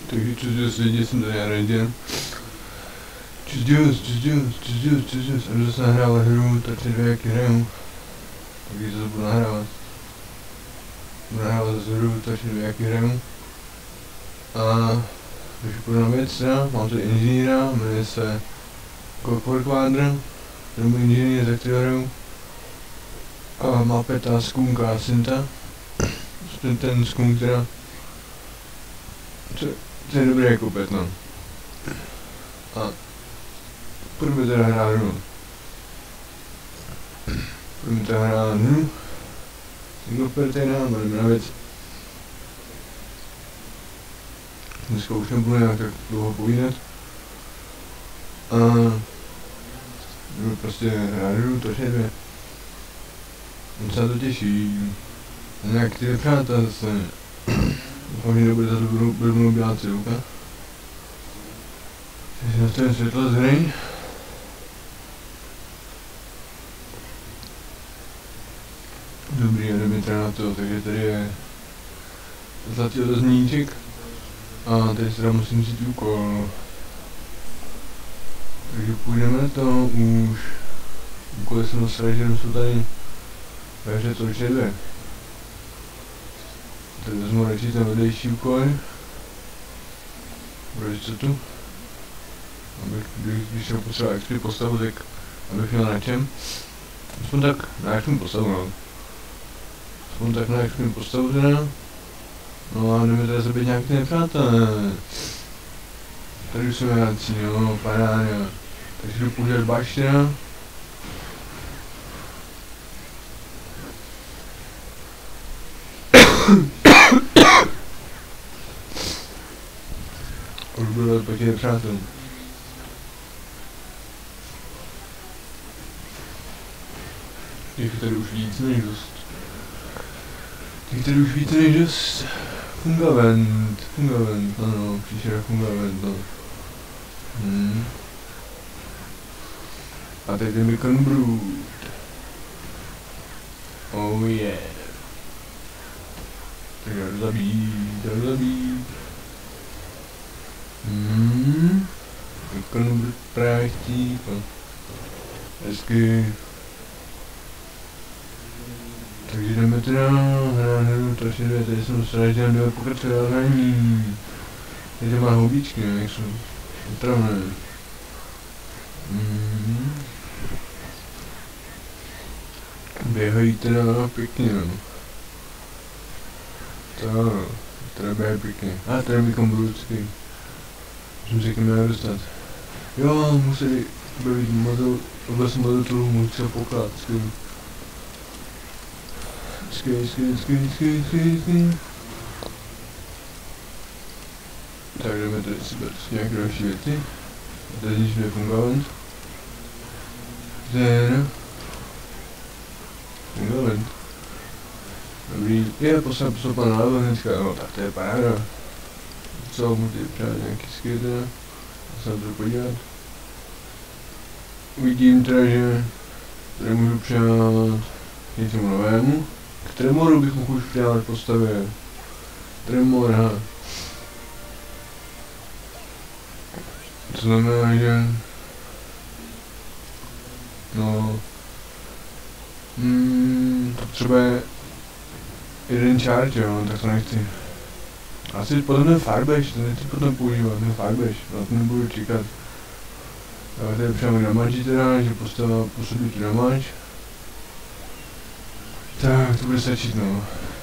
Takže čus lidi, jsem tady Aradin. Čus. A zase nahrávat hru, takže 2 jak hraju. Takže zase budu nahrávat. Budu nahrávat zase hru, takže 2 jak hraju. A když půjdu na věc, mám tady inženýra, jmenuje se Core Quadr, to je můj inženýr, za kterého hraju. A má peta skunka Synta. Ten skunk teda, to je dobrý jako pet, no. A půjdeme teda hrát hru. Single player tady nám, budeme na věc. Dneska už nebudu nějak tak dlouho povídat. A budu prostě hrát hru, to je 2. On se na to těší. A nějak ty přátelé zase. Doufám, že nebude zase blbnou bělá cedulka. Takže nastavím světlo z hry. Dobrý, jdeme teda na to, takže tady je zlatý odezníček. A tady se teda musím vzít úkol. Takže půjdeme na to už. Úkoly jsem dostal, že jsou tady ve hře točně 2. Tak vezmu radši ten vedlejší úkol. Budeš co tu? Abych, když jsem potřeboval XP postavu, tak abych měl na čem. Aspoň tak na XP postavu, no. Aspoň tak na XP postavu teda. No a jdeme teda zabít nějaký nepřátelé. Tady už jsme nějaký, jo, paráda. Takže jdu používat baština. Už budu dát proti nepřátelům. Těch tady už víc než dost. Fundament, ano, příšera fundament, no. A teď je Milken Brood. Oh yeah. Tak já jdu zabít. Milken Brood právě chtít, no. Hezky. Takže jdeme teda na hru strašně 2, tady jsem strašně na 2 pokračování. Tady má houbičky, no, jak jsou otravné. Běhají teda pěkně, no. To teda běhají pěkně. A tady bychom budoucí. Musím se k němu dostat. Jo, museli být oblast modelů, musí se poklad, skvělý. Skvělý. Tak jdeme tady si brát nějaké další věci. Tady nic nefungovat. Fungovat. Dobrý, je postup na level hnedka, no tak to je paráda. Co, můžete přát nějaký skill teda. Já se na to podívat. Uvidím teda, že tady můžu přát něčemu novému. K Tremoru bych mohl už přidávat postavě. Tremor, ha. To znamená, že... No... To třeba je... jeden charge, jo, tak to nechci. Asi potom ten Firebash, to nechci potom používat, ten Firebash, na to nebudu čekat. Já tady přijám damage teda, že postava působí tu damage. Tak, to bude stačit, no.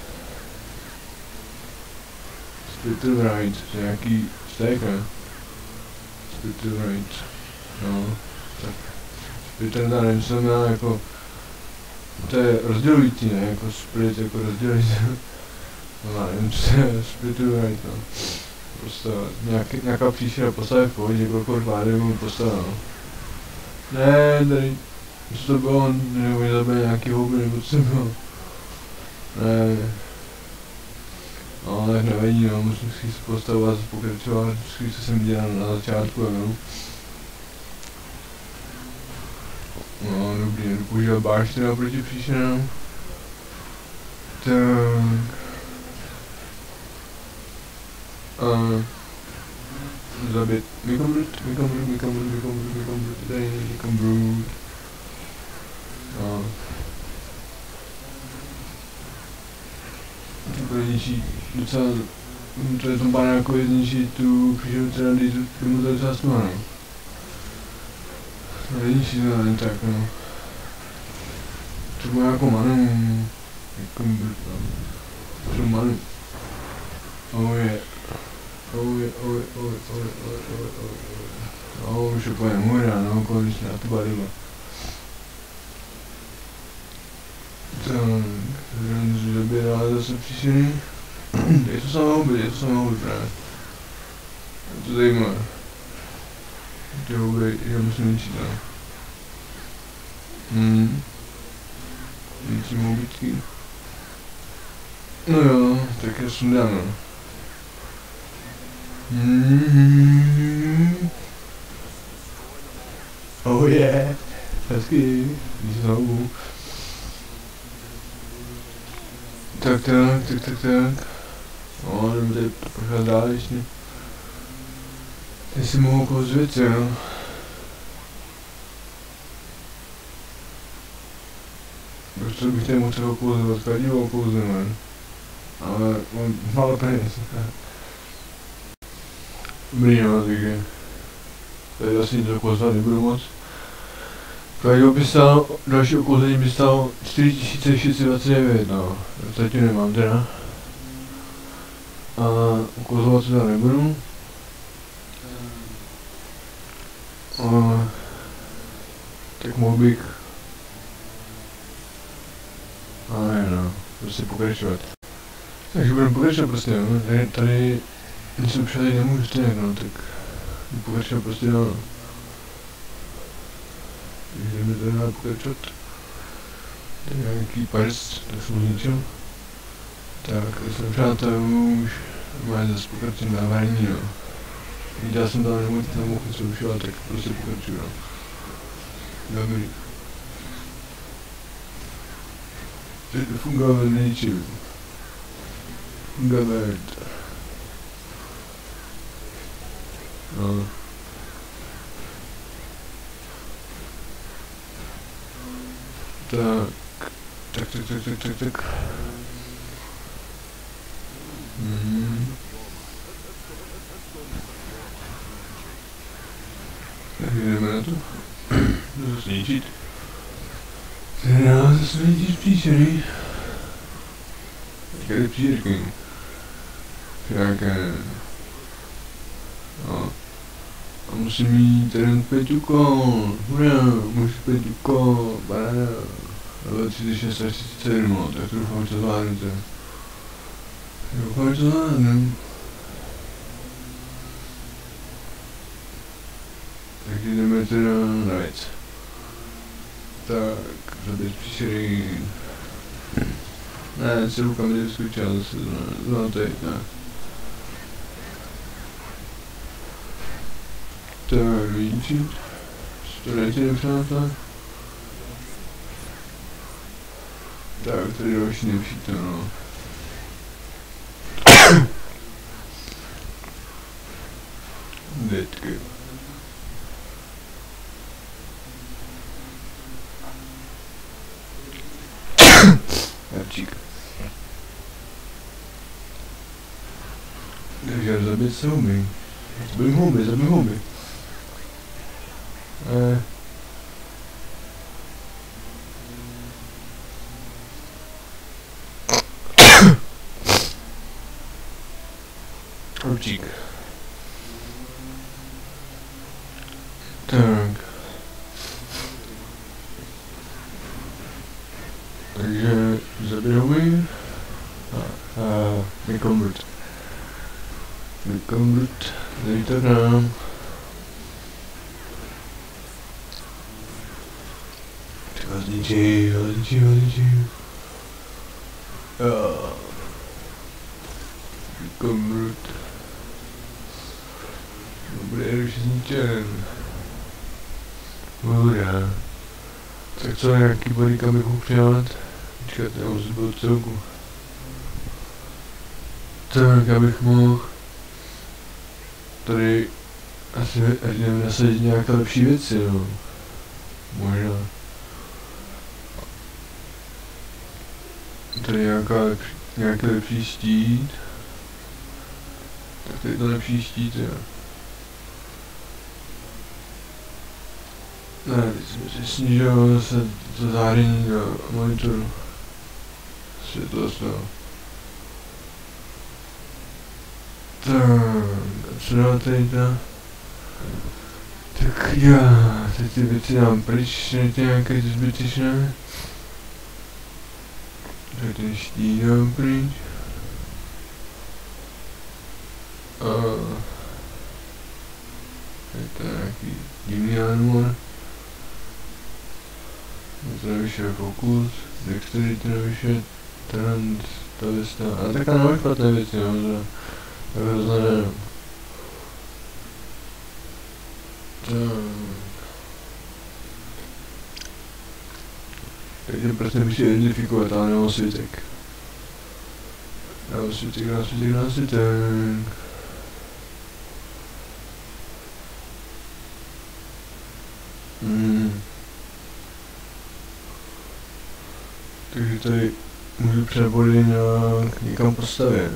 Splitter right, to je nějaký stack, ne? Splitter right, no, tak. Splitter tady neznamená jako... To je rozdělující, ne? Jako split, jako rozdělující. No, já nevím, co je splitter right, no. Postava, nějaká příšera postava v pohodě, jako kvádrivou postava, no. Ne, tady... Co to bylo, nebo mě zabil nějaký houby, nebo co to bylo. Ne. No, tak nevadí, no, musím si postavovat, pokračovat, co jsem dělal na začátku, no. No, dobrý, jdu používat báština proti příšerám. Tak. zabít Micom Brute, tady Micom Brute. No. To bude ničí docela, to je tom panákovi zničí tu křížovou trendy, tu mu to docela smá, no. To ničí to jen tak, no. Třeba jako manu, Micom Brute, no. Třeba manu. Oh yeah. No, už úplně hurá, no, konečně na to bavilo. Tak, Renzu zabírá zase příšený. Je to samé právě. Je to zajímavé. Ty houby, já musím ničit, no. Ničím houbičky. No jo, tak já sundám, no. Oh yeah, hezky, když znovu. Tak. No, jdeme tady pořád dál ještě. Teď si mohu kouzlit, jo. Protože bych tady mohl třeba kouzlit, kladivo kouzlím, ale mám málo peněz. Dobrý, no, takže tady asi to kouzlat nebudu moc. Kladivo by stál, další okouzlení by stalo 4629, no, zatím nemám teda. A okouzlovat se tam nebudu. Tak mohl bych... Ale no, prostě pokračovat. Takže budeme pokračovat prostě, no, tady nic už tady nemůžu stejně, no, tak pokračovat prostě dál, no. Takže jdeme tady dál pokračovat. Tady nějaký pars, tak jsem zničil. Tak, jsem přátel už máme zase pokračovat na varení, no. Viděl jsem tam nemohl něco ušovat, tak prostě pokračuju, no. Dobrý. Teď to fungovat ničím. Fungovat. No. Tak. Tak jdeme na to. Jdu zase ničit. Teda zase ničit příšery. Tady příšerky. Všaké. No. A musím mít ten 5 úkol. Hurá, můžu 5 úkol. Baráda. Ale 36 až 37, no, tak to doufám, že to zvládnete. Doufám, že to zvládnem. Tak jdeme teda na věc. Tak, zabít příšery. Ne, si rukami nevyskočila zase, no teď, ne. Tak, vidíte? To dejte nepřátelé. Tak, tady další nepřítel, no. Dětky. Jarčík. Takže zabít se houby. Zabijím houby. Jarčík. Tak. Takže zabij houby. Micom Brute. Dejte nám. Třeba zničí. Micom Brute. Bude už zničen. Hurá. Tak co, nějaký body kam bych mohl přijat? Počkat, já musím být celku. Tak, abych mohl tady asi jdeme nasadit nějaké lepší věci, no. Možná. Tady nějaký lepší štít. Tak tady to lepší štít, jo. Ne, teď jsme si snížil se to záření na monitoru. Světlost, no. Tak, co dá tady ta? Tak já, teď ty věci dám pryč, nějaké zbytečné. Tak ten štít dám pryč. Je to nějaký divný animal. To nevyšel fokus, dexterity nevyšel, trend, to vysta. Ale tak tam nemá špatné věci, no, že takhle znamená. Takže prostě musí identifikovat, ale nemám světek. Dám světek. Takže tady můžu přebody nějak někam postavit.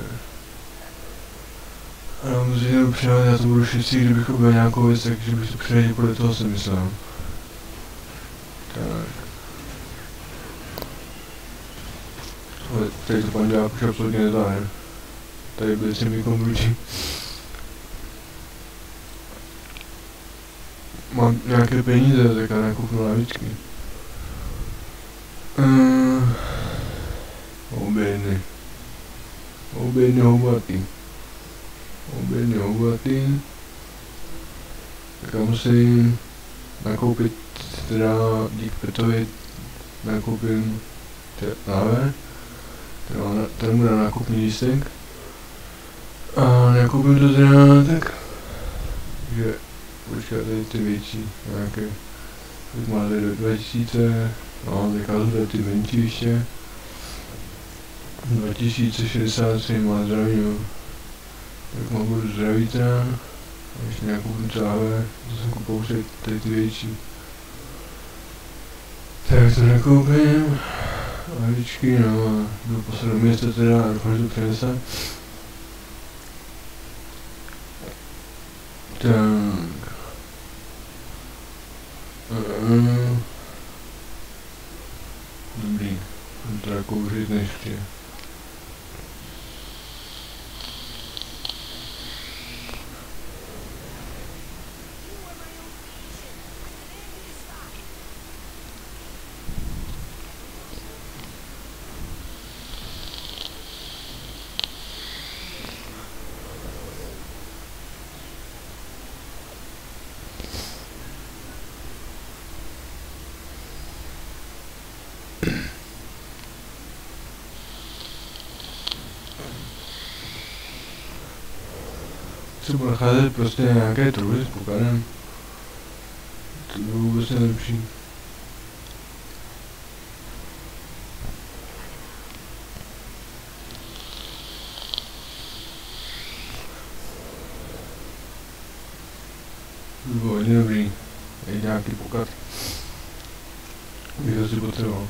A já musím jenom přehodit, já to budu šetřit, kdybych ubil nějakou věc, takže bych to přehodil podle toho, jsem myslel. Tak. Ale tady to pan dělák už absolutně nedá, ne? Tady byly 3 mikroblíči. Mám nějaké peníze, tak já nakoupnu lavičky. Obědny houbatý. Tak já musím nakoupit, teda dík Petovi nakoupím láve. Ten mu dá nákupní lístek. A nakoupím to teda tak. Takže počkat tady ty větší nějaké. Tak má tady 2000, no teďka jsou ty menší ještě. 2063 má zdraví, jo. Tak mám budu zdraví teda. A ještě nějakou záve, to jsem koupil před tady ty větší. Tak to nekoupím. Lavičky, no a jdu poslední město teda a doufám, že to přinese. Tak. Dobrý. Mám teda kouřit ještě. Se budu nacházet prostě nějaké truhy s pokanem. To by vůbec nejlepší. To by bylo hodně dobrý. Je nějaký pokat. Bych asi potřeboval.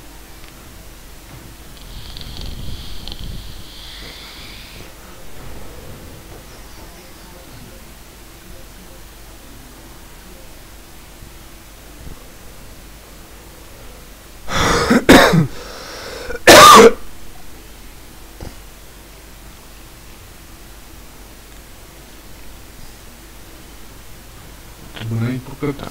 To bude nejít pokrata.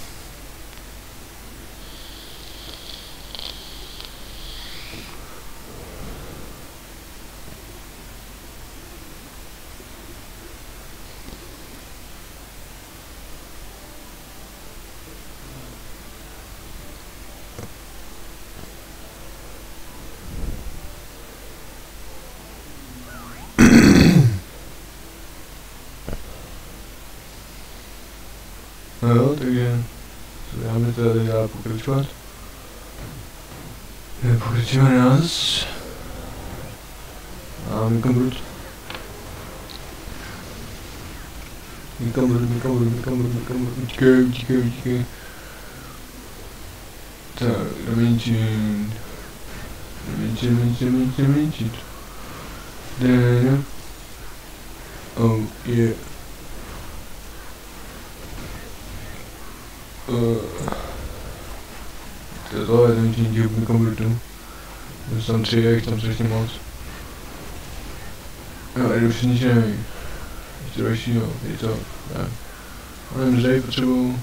No jo, takže dáme tady dál pokračovat. Pokračujeme nás. A Mikombrut. Mikam, utíkej. Tak, menšit. Then, oh yeah. To je ten díl Mikam Brutu. Tam 3, jak tam strašně moc. Jo, a už nic neví. Ještě dalšího, je to, ne. Mám zdraví potřebuju.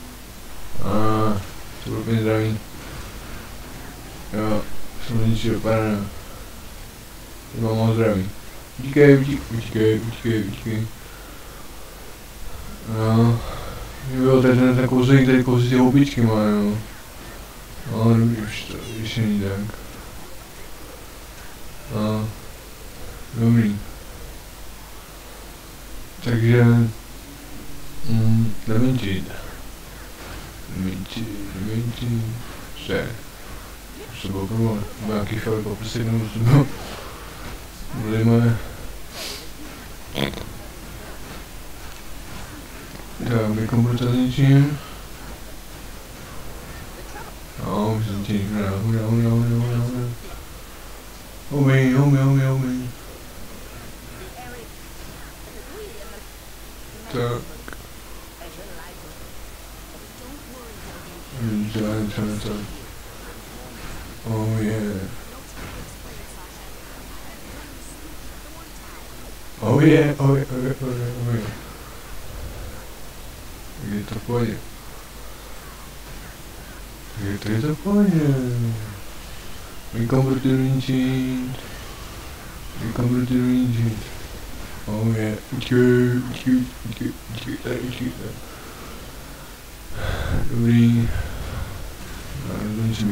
To bylo úplně zdraví. Jo, jsem ničí dopadne. Mám moc zdraví. Utíkej. Jo. Jo, to je ten kouzlík, který kouzlí ty houbičky má, jo. No, už není tak. Dobrý. Takže, nemenčit. Se. Už to bylo prvo, nebo nějaký chvíli poprsek, nebo to bylo. Budeme. Tak, Mikam Bruta zničím. No, už zničím, hurá. Umí. Tak. Děláme to. Oh yeah. Je to v pohodě. Je to v pohodě. Mikam Brutu zničit. Oh yeah. Utíkej. Dobrý. Zničím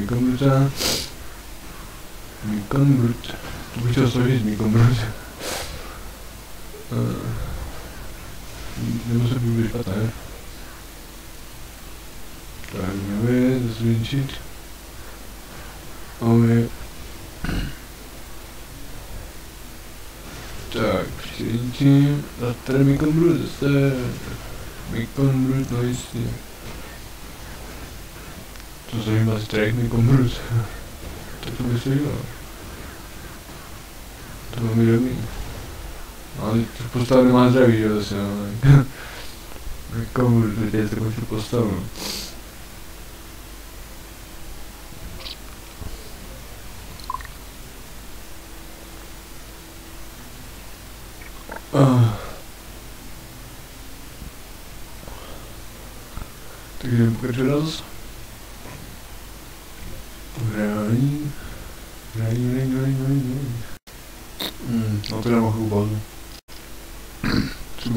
Mikam Brut. To bych chtěl složit Mikam Brut. Nemusím být špatné. Tak jdeme zničit. Oh yeah. Tak, přijďím, a tady Mikam Brut zase. Mikam Brut, no jistě. To zajímá si tady Mikam Brut. Tak to by se dělalo. To bylo mi dobrý. Ale tu postavu nemá zdraví, že jo, zase, no. Mikam Brut, je takovou tu postavu. Takže jdeme pokračovat zase. Hrání. No to dám ochou pauzu. Třeba.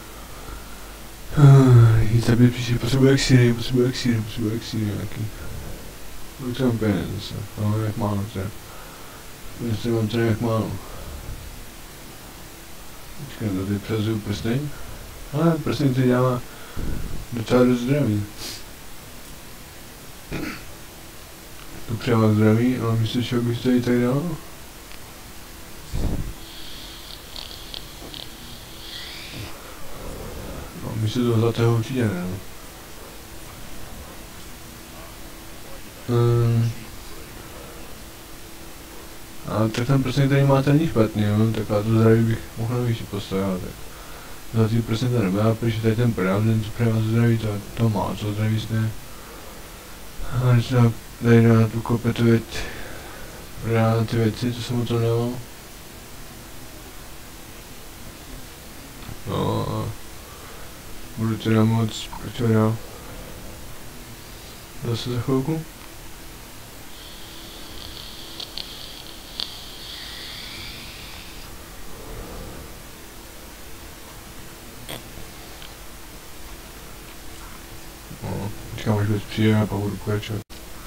Jít zabít příště, potřebuji exíry nějaký. Kolik mám peněz zase, no jak málo třeba. Jestli mám třeba jak málo. Počkej, to teď přezuju prsteň. Ale prsteň teď dává docela dost zdraví. To přijává zdraví, ale myslíš, že bych to i tak dal? No, místo toho zlatého určitě ne, no. Ale tak ten prsteň tady máte není špatný, jo, tak já to zdraví bych mohl na výši postavit, tak zlatý prsteň tady nebude, protože tady ten ten co přijává zdraví, to má co zdraví jste. A když tady na tu kopetu na ty věci, co jsem o to dával. No a budu teda moc pokračovat zase za chvilku. No, počkám, až věc přijde a pak budu pokračovat.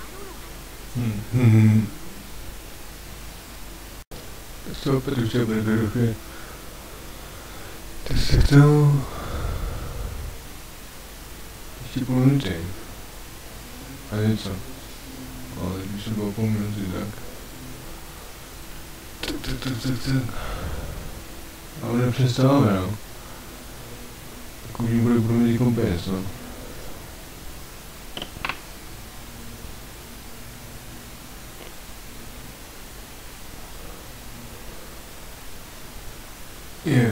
Tak to opět už bude jednoduché. Tak se to... Ještě půl minuty. A něco. Ale když to bylo půl minuty, tak... Tak. Ale nepřestáváme, no. Kudí budu mít kompés, no. Yeah.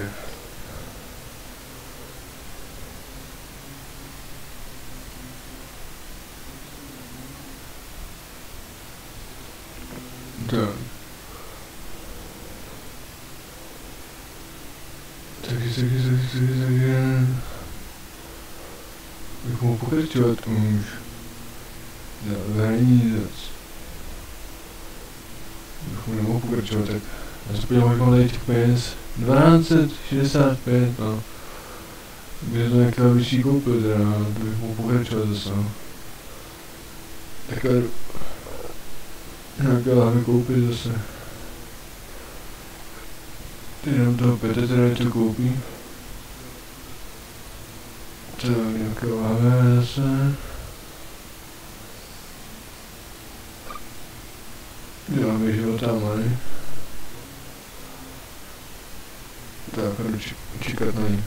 Tak. Takže. Bych mohl pokračovat už. Zahrání nic. Bych mohl nemohl pokračovat, tak já se podívám, jak mám tady těch peněz. 1265, no. Kdyby to nějaké vyšší koupil, teda, to bych mohl pokračovat zase, no. Takhle nějaké láhve koupit zase. Teď jenom toho pete teda něco koupím. Tak nějaké láhve zase. Děláme života, ne? Tak, jdu čekat na ní.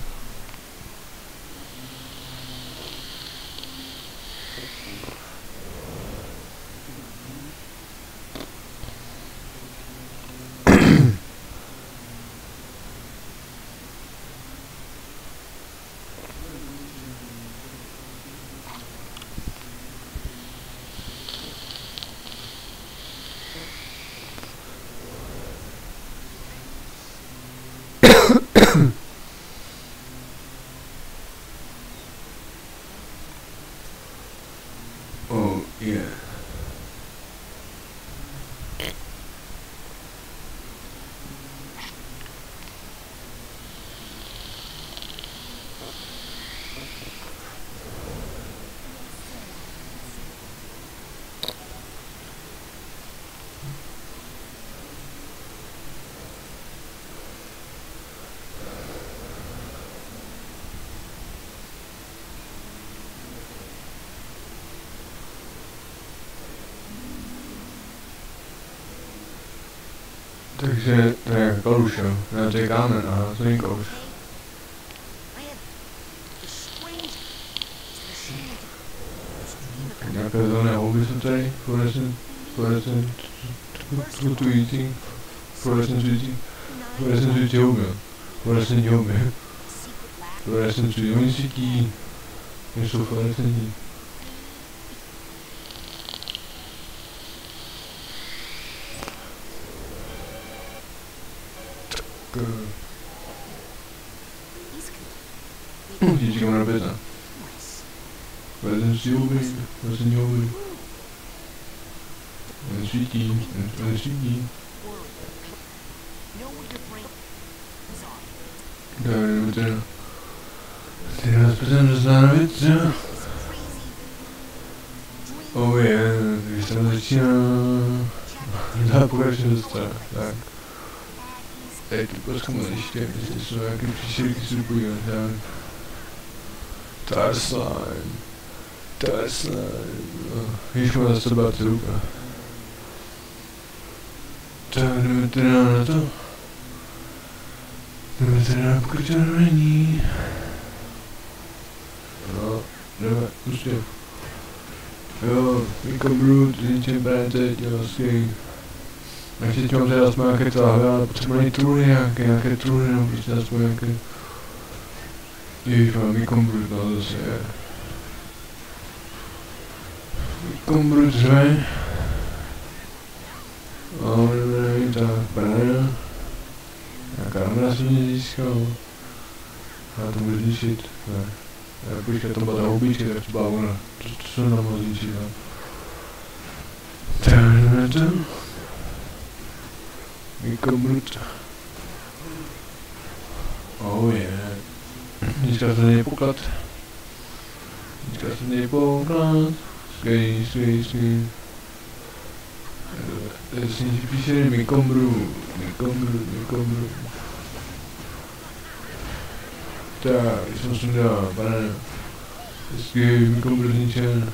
Oh, yeah. Takže to je kaluš, jo. Ne, to je kámen, aha, to není kaluš. Nějaké zelené houby jsou tady, flutující houby, fluorescenční houby. Fluorescenční, oni svítí, nejsou fluorescentní. Říkám na beta. Fluorescenční houby. Svítí. Jdeme teda. Ty nás pozem zastavit, jo? Oh yeah, když tam začíná. Dá pokračovat dostat, tak. Teď tu poskám ještě, jestli jsou nějaké příšerky si podívat, tak. Tarsline, víš, má zase bát ruka. Tak jdeme teda na to. Jdeme teda na pokračování. No, jdeme, úspěch. Jo, Micom Brute, zničím právě teď, jo, skvělý. Ještě mám teda aspoň nějaké táhve, ale potřebuji najít truny nějaké truny, nebo prostě aspoň nějaké... Ježiš, mám Micom Brute, no zase je. Micom Brute řve. No, nevím, tak, banana. Nějaká ramena jsem mě získal. Já to můžu zničit, ne. Já počkej, tam byla ta houbička, tak třeba ona, to se nám mohl zničit, no. Tak jdeme to. Micom Brute. Oh yeah. Dneska se nejpoklad. Skvělý. Sníží píše Micom Brute. Tak, když jsem sundal, banana. Skvělý, Micom Brute zničen.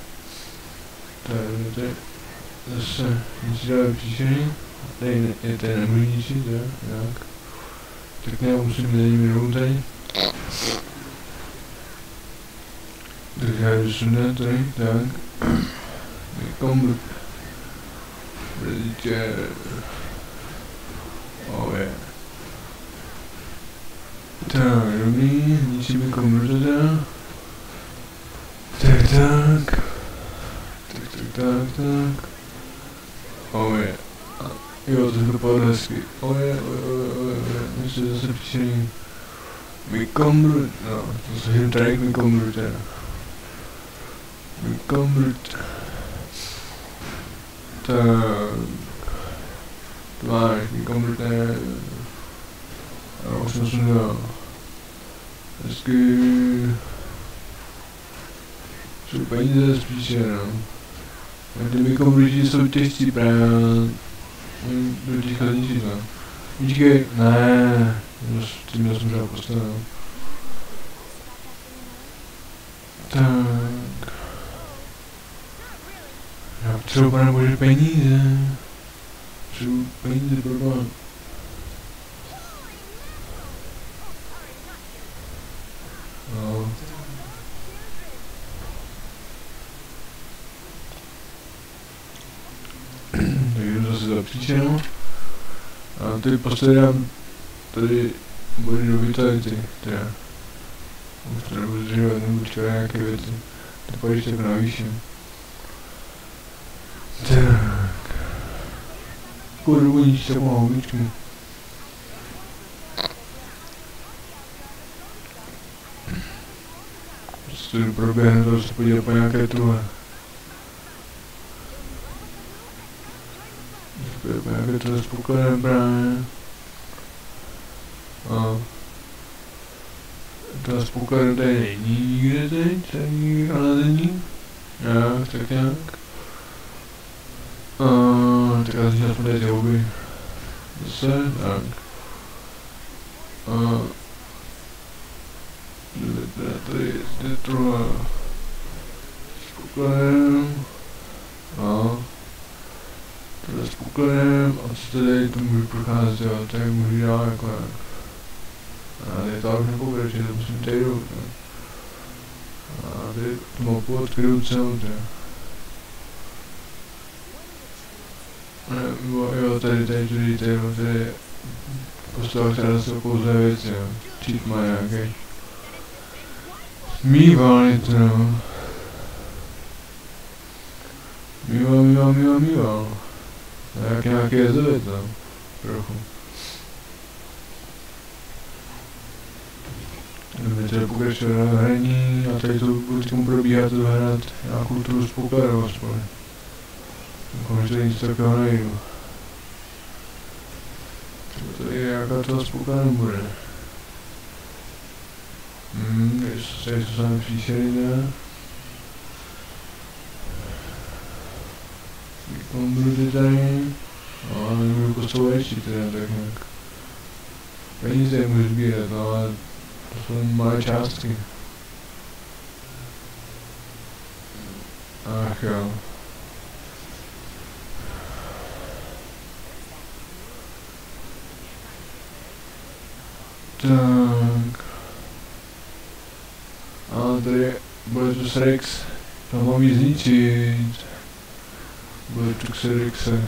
Tak, zase nic dále příšený. Tady je tady nemůžu ničit, jo, nějak. Tak ne, musím najít minulou tady. já jdu sundat tady, tak. Kombr. Vidíte. Oh yeah. Tak, dobrý, ničíme kombr teda. Tak. Oh yeah. Jo, to dopadlo hezky. Oh yeah. Myslím, že zase příšerný. Mykombr, no, to se jen tady Mykombr teda. Mykombr. Tak. To máš, Mykombr teda. A už jsem sundal. Hezky. Jsou peníze spíše, no. A ty Mykombry jsou těžcí právě. Do těch levnějších, no. Počkej, ne. Tím jsem třeba postavil. Tak. Já potřebuji, pane bože, peníze. Potřebuji peníze, problém. No. Tak jdu zase za příčenou. A teď postavím tady body do vitality, teda. Už to nebudu zdržovat, nebudu čekat nějaké věci. To pojď ještě navýším. Tak. Kurvu nič takovou houbičku. Prostě jdu proběhnout, to se podívat po nějaké tuhle. Po nějaké tuhle s pokladem právě. A to spokojeno tady není nikde teď, tady nalazení. Tak nějak. Tak já začínám aspoň tady ty houby. Zase, tak. Tady je tohle spokojeno. Tohle spokojeno a co tady to můžu procházet, jo, tady můžu dál jako jak. A tady to už nepokračuje, to musím tady jít, ne? A tady tu mapu odkryju celou, jo. Jo, tady postava, která se okouzlé věci, jo. Cheat má nějaký. Mýval to, no. Mýval. Jak nějaký jezovec, no. Trochu. Jdeme tady pokračovat na hraní a tady to budu tomu probíhat to hrát nějakou tu spokladou aspoň. Doufám, že tady nic takového najdu. Tady nějaká toho spoklada bude. Tady jsou sami příšerné. Kombruty tady. No, nebudu kostou ještě teda tak nějak. Peníze můžu sbírat, no ale to jsou malé částky. Ach jo. Tak. A tady bude tu Rex. To mám jí zničit. Bude tu Rexe.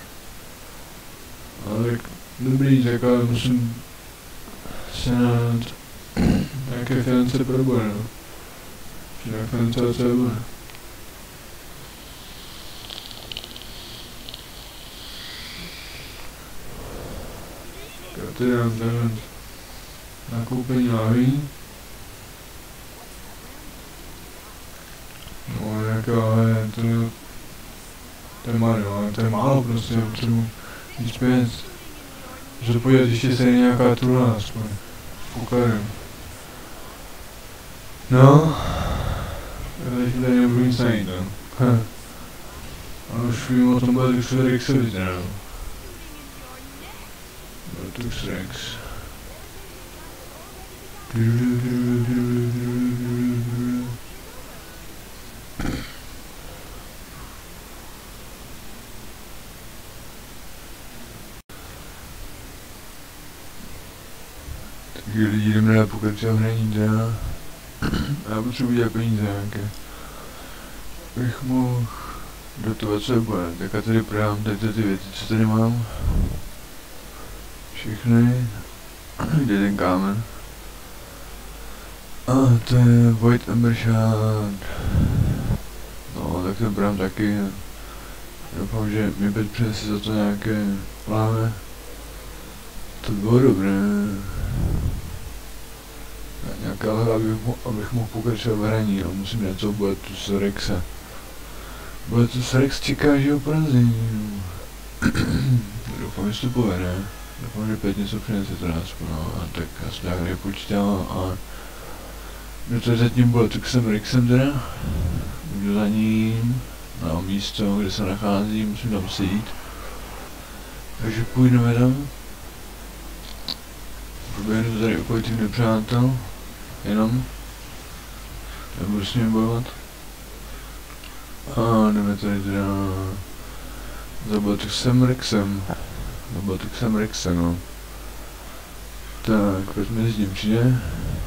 Ale tak dobrý, tak ale musím sehnat nějaké finance pro boj, no. Nějaké finance a co bude. Tady dám takhle nakoupení láví. No nějaké lávé, to je málo, ale to je málo prostě, já potřebuji víc peněz. Můžu podívat, ještě se nějaká truna aspoň. S pokladem. No. Já teď tady nebudu nic najít, no. A už vím o tom bude Tux Rexovi teda, no. Tux Rex. Takže lidi jdeme na pokračovat hraní teda. Já potřebuji dělat peníze nějaké. bych mohl dotovat se bude. Tak já tady prodám tady ty věci, co tady mám. Všechny. Kde je ten kámen? A to je Void Ember Shard. No, tak to prodám taky. Doufám, že mi Pet přinese za to nějaké láhve. To bylo dobré. Nějaká lahva, abych mohl pokračovat v hraní, no. Musím něco Boletus Rexe. Boletus Rex čeká, že ho porazím. Doufám, že to povede. Doufám, že Pet něco přinese teda aspoň, no. A tak já se nějak nepočítám a jdu tady zatím Boletusem Rexem teda. Jdu za ním na místo, kde se nachází, musím tam sejít. Takže půjdeme tam. Proběhnu tady okolitým nepřátel. Jenom. Nebudu s nimi bojovat. A jdeme tady teda za Boletusem Rexem. Za Boletusem Rexem, no. Tak, pojďme s ním, přijde.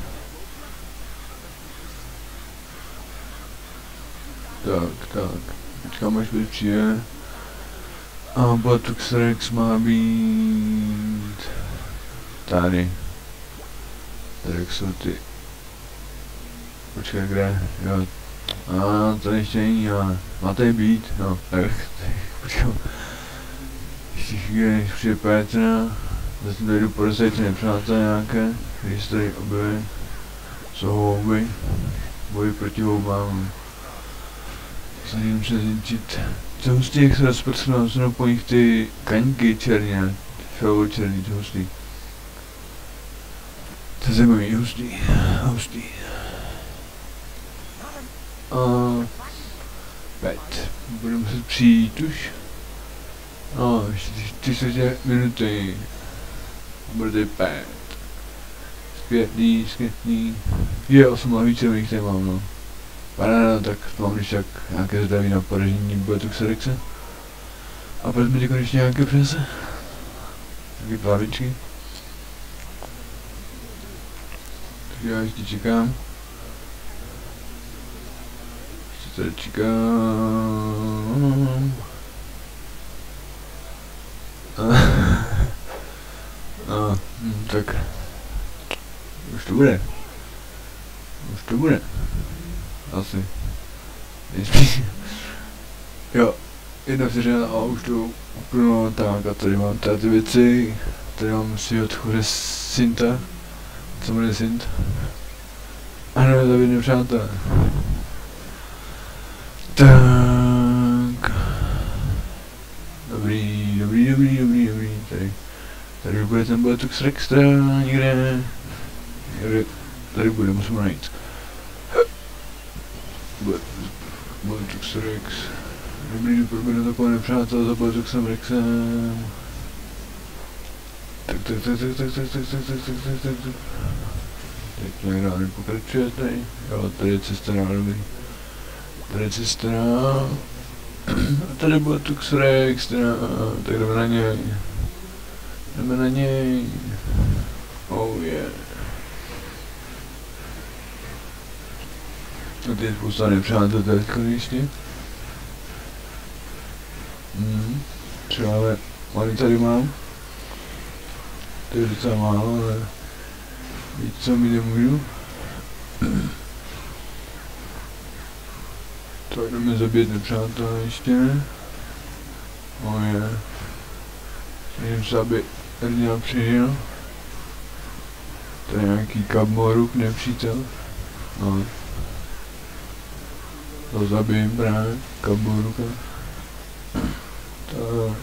Tak. Počkám, až Pet přijde. A Boletus Rex má být tady. Tady jsou ty. Počkej, kde? Jo. A tady ještě není, ale má tady být, no. Tak, počkám. Ještě chvíli, než přijde Petra. Zatím dojdu podezřet ty nepřátelé nějaké, když se tady objeví. Jsou houby. Boj proti houbám. Snažím se zničit. Co hustý, jak se rozprsknou, jsou po nich ty kaňky černé. Fialovo černý, to hustý. To je zajímavý, hustý. Pet. Budu muset přijít už. No, ještě 4 minuty. Bude tady Pet. Skvětný. Je 8 lahví červených tady mám, no. Paráda, tak mám když tak nějaké zdraví na poražení Boletus Rexe. A Pet mi konečně nějaké přinese. Nějaké plavičky. Tak já ještě čekám. Ještě tady čekám. Tak. Už to bude. Asi. Nejspíš. Jo. 1 vteřina a už to uplynulo. Tak a tady mám ty věci. Tady mám si odchůře Synta. Co bude Synt? Ano, zabít nepřátelé. Tak. Dobrý. Tady bude ten Boletus Rex někde. Tady bude, musím najít. Boletus Rex. Dobrý, proběhne takové nepřátel za Boletusem Rexem. Tak. Teď někdo nepokračuje tady. Jo, tady je cesta na dobrý. Tady je cesta na... A tady Boletus Rex, tak jdeme na něj. Oh yeah. A teď je spousta nepřátel tady konečně. Třeba malý tady mám. To je docela málo, ale víc co mi nemůžu. To jdeme zabít nepřátelé ještě. Oh yeah. Snažím se, aby Ernia přežil. To je nějaký Kabmoruk nepřítel. No. To zabijím právě, Kabmoruka. Tak.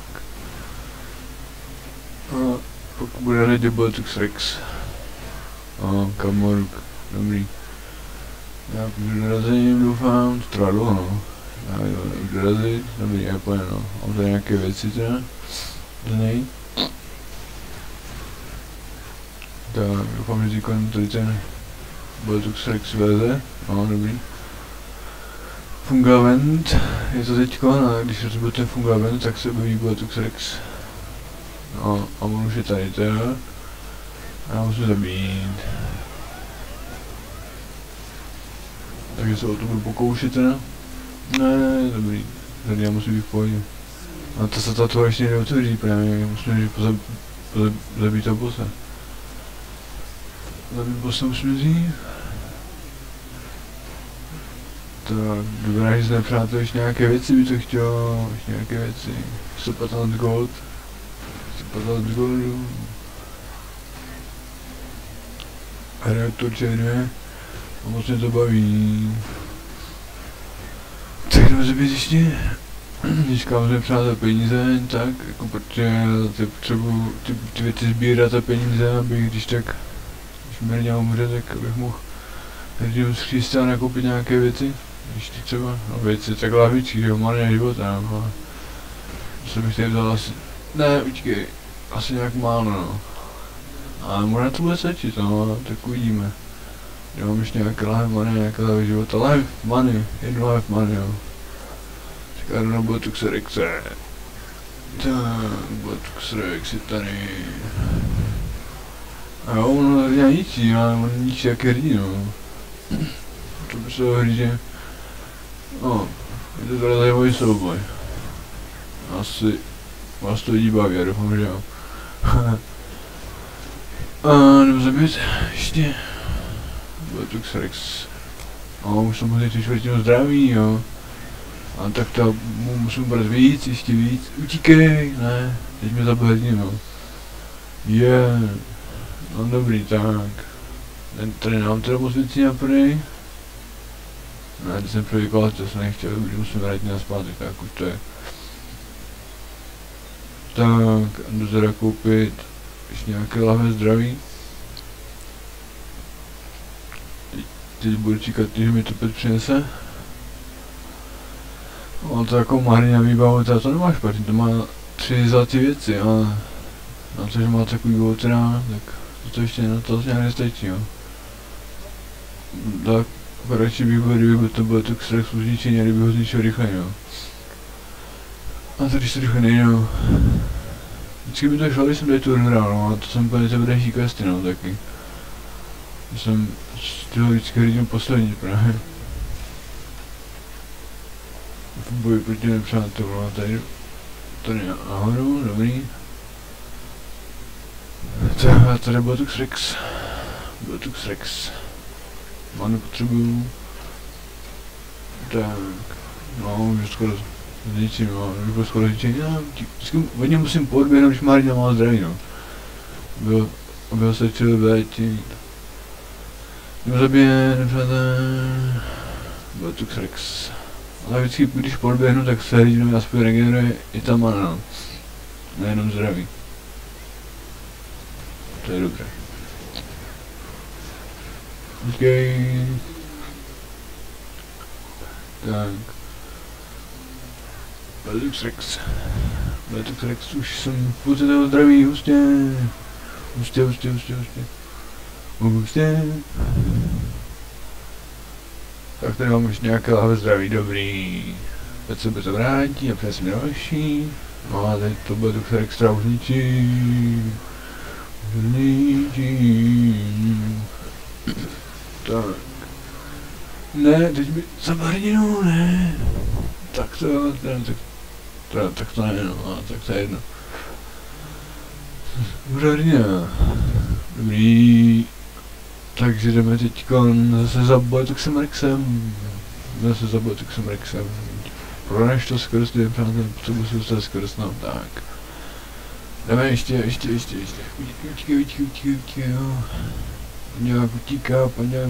A pokud bude radě Boletus Rex. Kabmoruk, dobrý. Já už dorazím, doufám, to trvá dlouho, no. Já už dorazit, dobrý, já pojďme, no. Mám tady nějaké věci teda. Do něj. Tak, doufám, že tady ten Boletus Rex veze. No, dobrý. Fungament, je to teďko, a když rozbil ten Fungament, tak se objeví Boletus Rex. No, a on už je tady teda. A já musím zabít. Takže se o to budu pokoušet teda. Ne, dobrý. Tady já musím být v pohodě. A to se tato ještě neotevří právě, musím zabít toho bossa. Zabít bossa musím dřív. Tak, dobrá, že jsem nepřátel, ještě nějaké věci by to chtělo, ještě nějaké věci. 115 gold. 115 goldů. Reaktor ČD. A moc mě to baví. Tak jdeme zabít ještě. Když kámoři přátel peníze, tak jako protože potřebuji ty věci sbírat a peníze, abych když tak, když Merňa umře, tak abych mohl hrdím skříst a nakoupit nějaké věci. Ještě třeba, no věci, tak lahvičky, že jo, marně života, no. Co bych tady vzal asi, ne, počkej, asi nějak málo, no. Ale možná to bude stačit, no, tak uvidíme. Já mám ještě nějaké lahev money, nějaké lahev života, lahev money, jednu lahev money, jo. Tak jdu na Botox Rexe. Tak, Botox Rex je tady. A jo, ono hrdě ničí, ale on ničí jak hrdí, no. To by se ho hrdě. No, je to teda zajímavý souboj. Asi vás to lidi baví, já doufám, že jo. A jdem zabít ještě Botox Rex. No, už jsem musel 3/4 zdraví, jo. A tak to musím brát víc, ještě víc. Utíkej, ne, teď mě zabil hrdinu. Je. No dobrý, tak. Tady nám teda moc věcí naprdej. Ne, když jsem prevykal, to jsem nechtěl, když musím vrátit na zpátek, tak už to je. Tak, jdu teda koupit ještě nějaké lahve zdraví. Teď budu čekat, že mi to pět přinese. Ale to jako marně výbavu, to nemá špatný, to má 3 zlaté věci, ale na to, že má takový vouchera, tak to ještě na to nějak nestačí, jo. Tak radši bych byl, kdyby to bylo tak strach u zničení, kdyby ho zničil rychle, jo. A to když to rychle nejde, no. Vždycky by to šlo, když jsem tady tu hrál, no, a to jsem úplně nezavědaší questy, no, taky. Jsem stihl vždycky hrdím poslední, právě. V boji proti nepřátelům, a tady nahoru, dobrý. Tak a tady Botox Rex. Botox Rex. Má nepotřebuju. Tak, no, už skoro zničím, no, už bylo skoro zničení, já vždycky hodně musím podběhnout, když má hrdina má zdraví, no. Byl se čili bléti. Jdeme zabije, nepřátel. Botox Rex. Ale vždycky, když podběhnu, tak se hrdina aspoň regeneruje i ta mana, no. Nejenom zdraví. To je dobré. Počkej. Tak. Botox Rex. Botox Rex, už jsem půlce toho zdraví, hustě. Hustě. Tak tady mám ještě nějaké lahve zdraví, dobrý. Teď se to vrátí a přesně další. No a teď to Botox Rex už ničí. Tak. Ne, teď mi zabil hrdinu, ne. Tak to, tak to ne, no, tak to je jedno. Hrdina. Dobrý. Takže jdeme teďkon zase za Botoxem Rexem. Pronaž to skrz, přátelé, co musím dostat skrz, no, tak. Jdeme ještě. Utíkej, jo. Paňák utíká.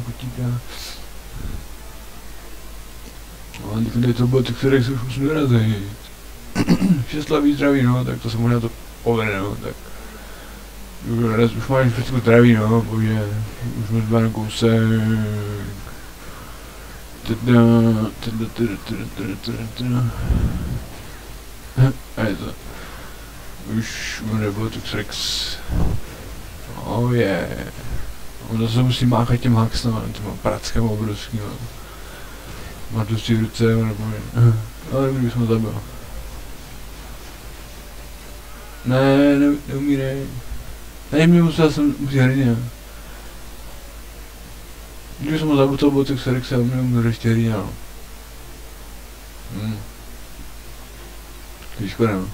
No, teď tady to Botox Rex už musím dorazit. 6 slaví zdraví, no, tak to se možná to povede, no, tak. Už máš všechno zdraví, no, bože. Už můžu zbát kousek. A je to. Už bude Botox Rex. Oh yeah. On zase musí máchat těm haxnama, těma prackama obrovskýma. Má tu v ruce, nebo ale kdyby jsme zabil. Ne, neumírej. Ne, mě musel jsem musí hrdina. Když jsem ho zabil toho Botox Rexe, a mě umíl ještě hrdina, no. škoda, no.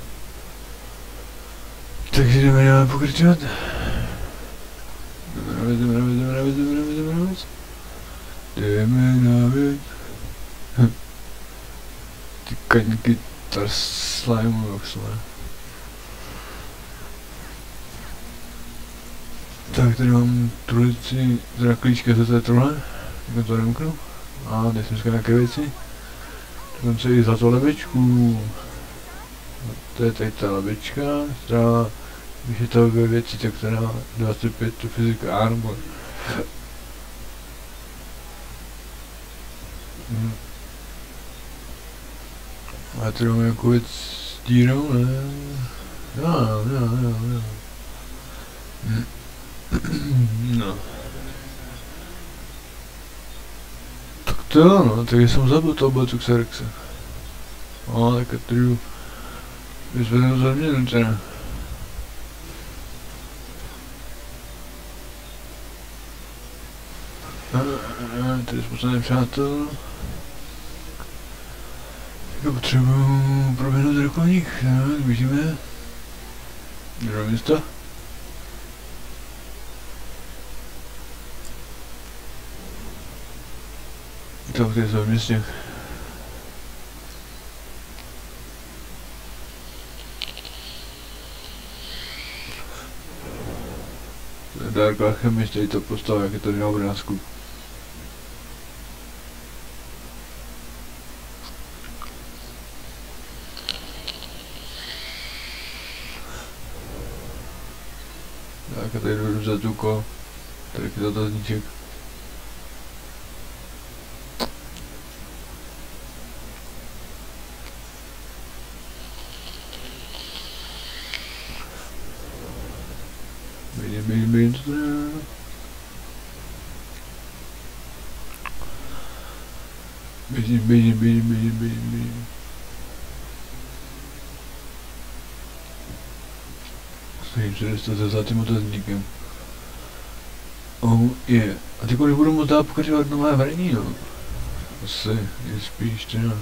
Takže jdeme dále pokračovat. Jdeme na věc. Ty kaňky tar slimu, jak jsme. Tak tady mám trulici zraklíčka, co to je tohle. Jak to nemknu. A teď jsem nějaké věci. Dokonce i za to lebečku. To je tady ta lebečka, která, když je to ve věci, tak to dá 25 to fyzika armor. A tady mám nějakou věc s dírou, ne? No. No. Tak to jo, no, takže jsem zabil toho Batuxerexe. No, tak a tady vyzvednu za mě teda. Tady spousta přátel. Já potřebuji proběhnout drakoník, tak běžíme. Do města. Tak tady jsou v městě. Dark Alchemist, tady to postava, jak je to na obrázku. Tak a tady jdu za tuko, tady je dotazníček. Běžím, co to je? Běžím. Snažím se dostat za tím otazníkem. Oh yeah. A ty kolik budu moc dál pokračovat nové hraní, no? Asi, je spíš teda.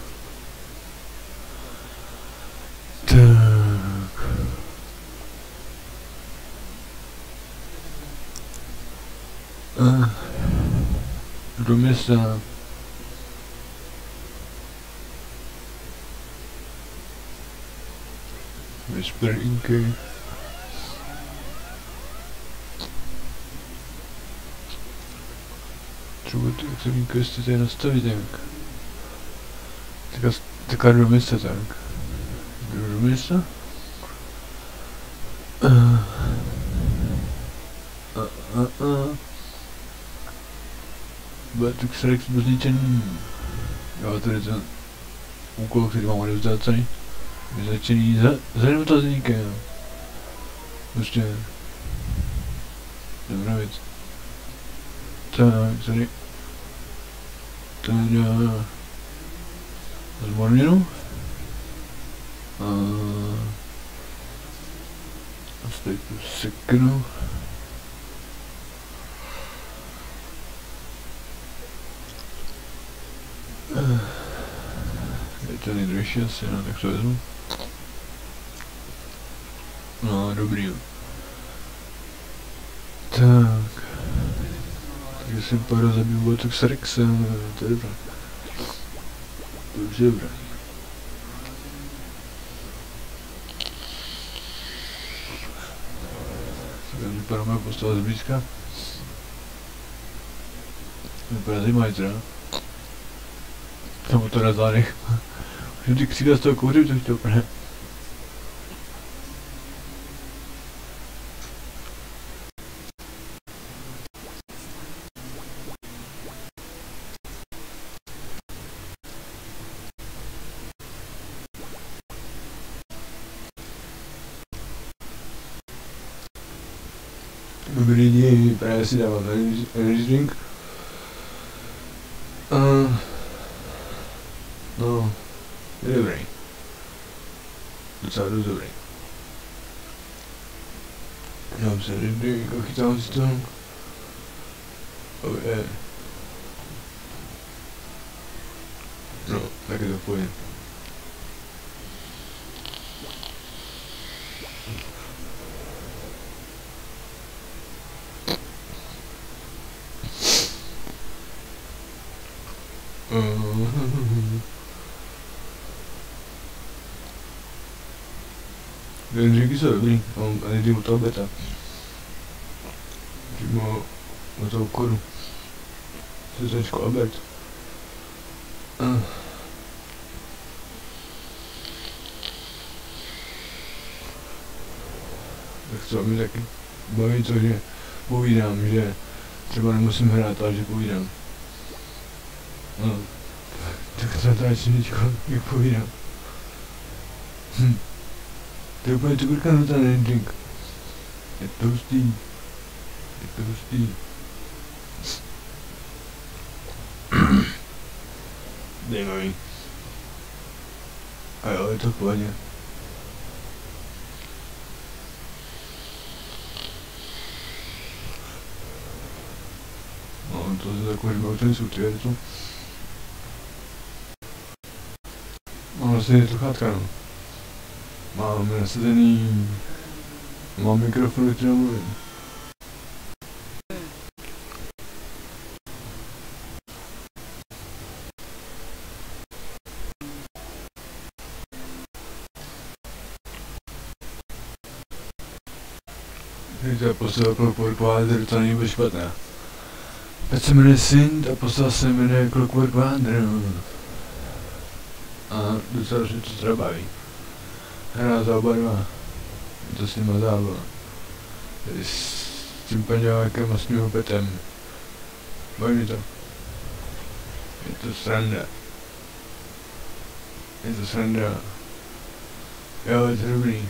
Tak. Do města. Whisper Inky. Třeba ty aktivní questy tady nastavit jak. Tak do města tak. Jdu do města. Batuxerex byl zničený. Jo, tady ten úkol, který mám odevzdat tady. Je začený za dotazníkem. Prostě. Dobrá věc. Tak, tady. Tady zmorněnu. A tady tu seknu. Je to nejdražší asi, no, tak to vezmu. No, dobrý, jo. Tak. Takže jsem pár zabil Batuxerexe, to je dobré. To už je dobré. Tak vypadá moje postava zblízka. Vypadá zajímavý teda. Tam to na zádech. Už ty křídla z toho kouřím, to chtěl úplně. Dobrý lidi, právě si dávám energy drink. No, je dobrý. Docela dost dobrý. Dám se energy drink a chytám si to. Oh yeah. No, tak je to v pohodě. Ten drinky jsou dobrý, a nejdím od toho beta. Přímo od toho kodu. Srdečko obed. Tak co mi taky baví to, že povídám, že třeba nemusím hrát, ale že povídám. No, tak to natáčí teďko, jak povídám. To je úplně cukrka na ten drink. Je to hustý. Je to hustý. Zajímavý. A jo, je to v pohodě. No, to je takový žmoutený sutě, je to. No, vlastně je to chátka, no. Mám nasazený... Mám mikrofon, který mluvím. Víte, poslal Clockwork Wander, to není špatné. Teď se jmenuje Synth a poslal se jmenuje Clockwork Wander. A docela se to teda baví. Hrá za oba dva. Je to s nima zábava. Tady s tím paňákem a s mým petem. Baví mi to. Je to sranda. Je to sranda. Jo, je to dobrý.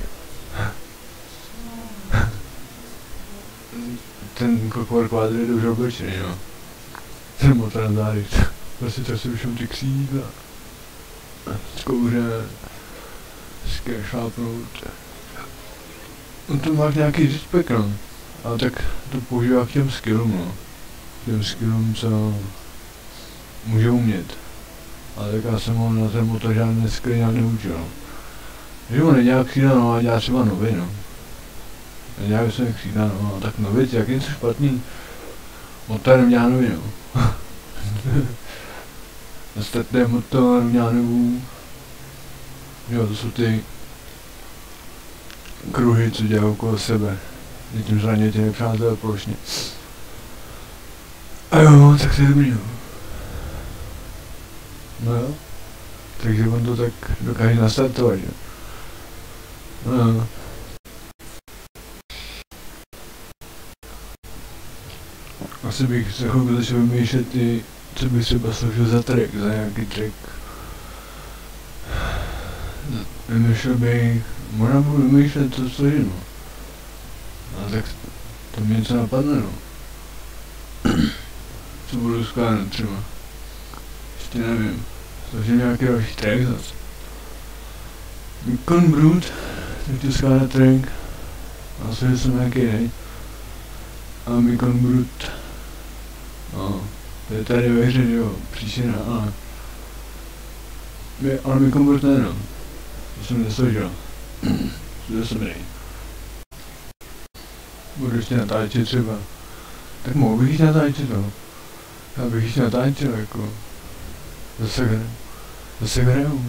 Ten Clockwork Wander je dobře oblečený, no. Ten motor na zádech. Prostě tak si vyšel ty křídla. Z kouře. Hezké šlápnout. On to má nějaký zítpek, no. Ale tak to používá k těm skillům, no. Těm skillům, co může umět. Ale tak já jsem ho na ten motor žádné skill nějak neučil. Že on nedělá křídla, no, a dělá třeba nový, no. Nedělá se křídla, no, tak nový, jak něco špatný. Motor dělá nový, no. Nastartuje motor, dělá novou. Jo, to jsou ty kruhy, co dělají okolo sebe. Je tím zraně těch přátel plošně. A jo, tak to je dobrý, no. No jo. Takže on to tak dokáže nastartovat, že? No jo. Asi bych se chvilku začal vymýšlet i, co bych třeba složil za track, za nějaký track. Vymýšlel bych, možná budu vymýšlet to složinu. A tak to mi něco napadne, no. Co budu skládat třeba. Ještě nevím. Složím nějaký další track zase. Mekon Brute, tak chci skládat track. A složil jsem nějaký jiný. A Mekon Brute. No, to je tady ve hře, jo, příčina, ale Mekon Brute ne, no. To jsem nesložil. To jsem nej. Budu ještě natáčet třeba. Tak mohl bych jít natáčet, no. Já bych ještě natáčel, jako. Zase hraju.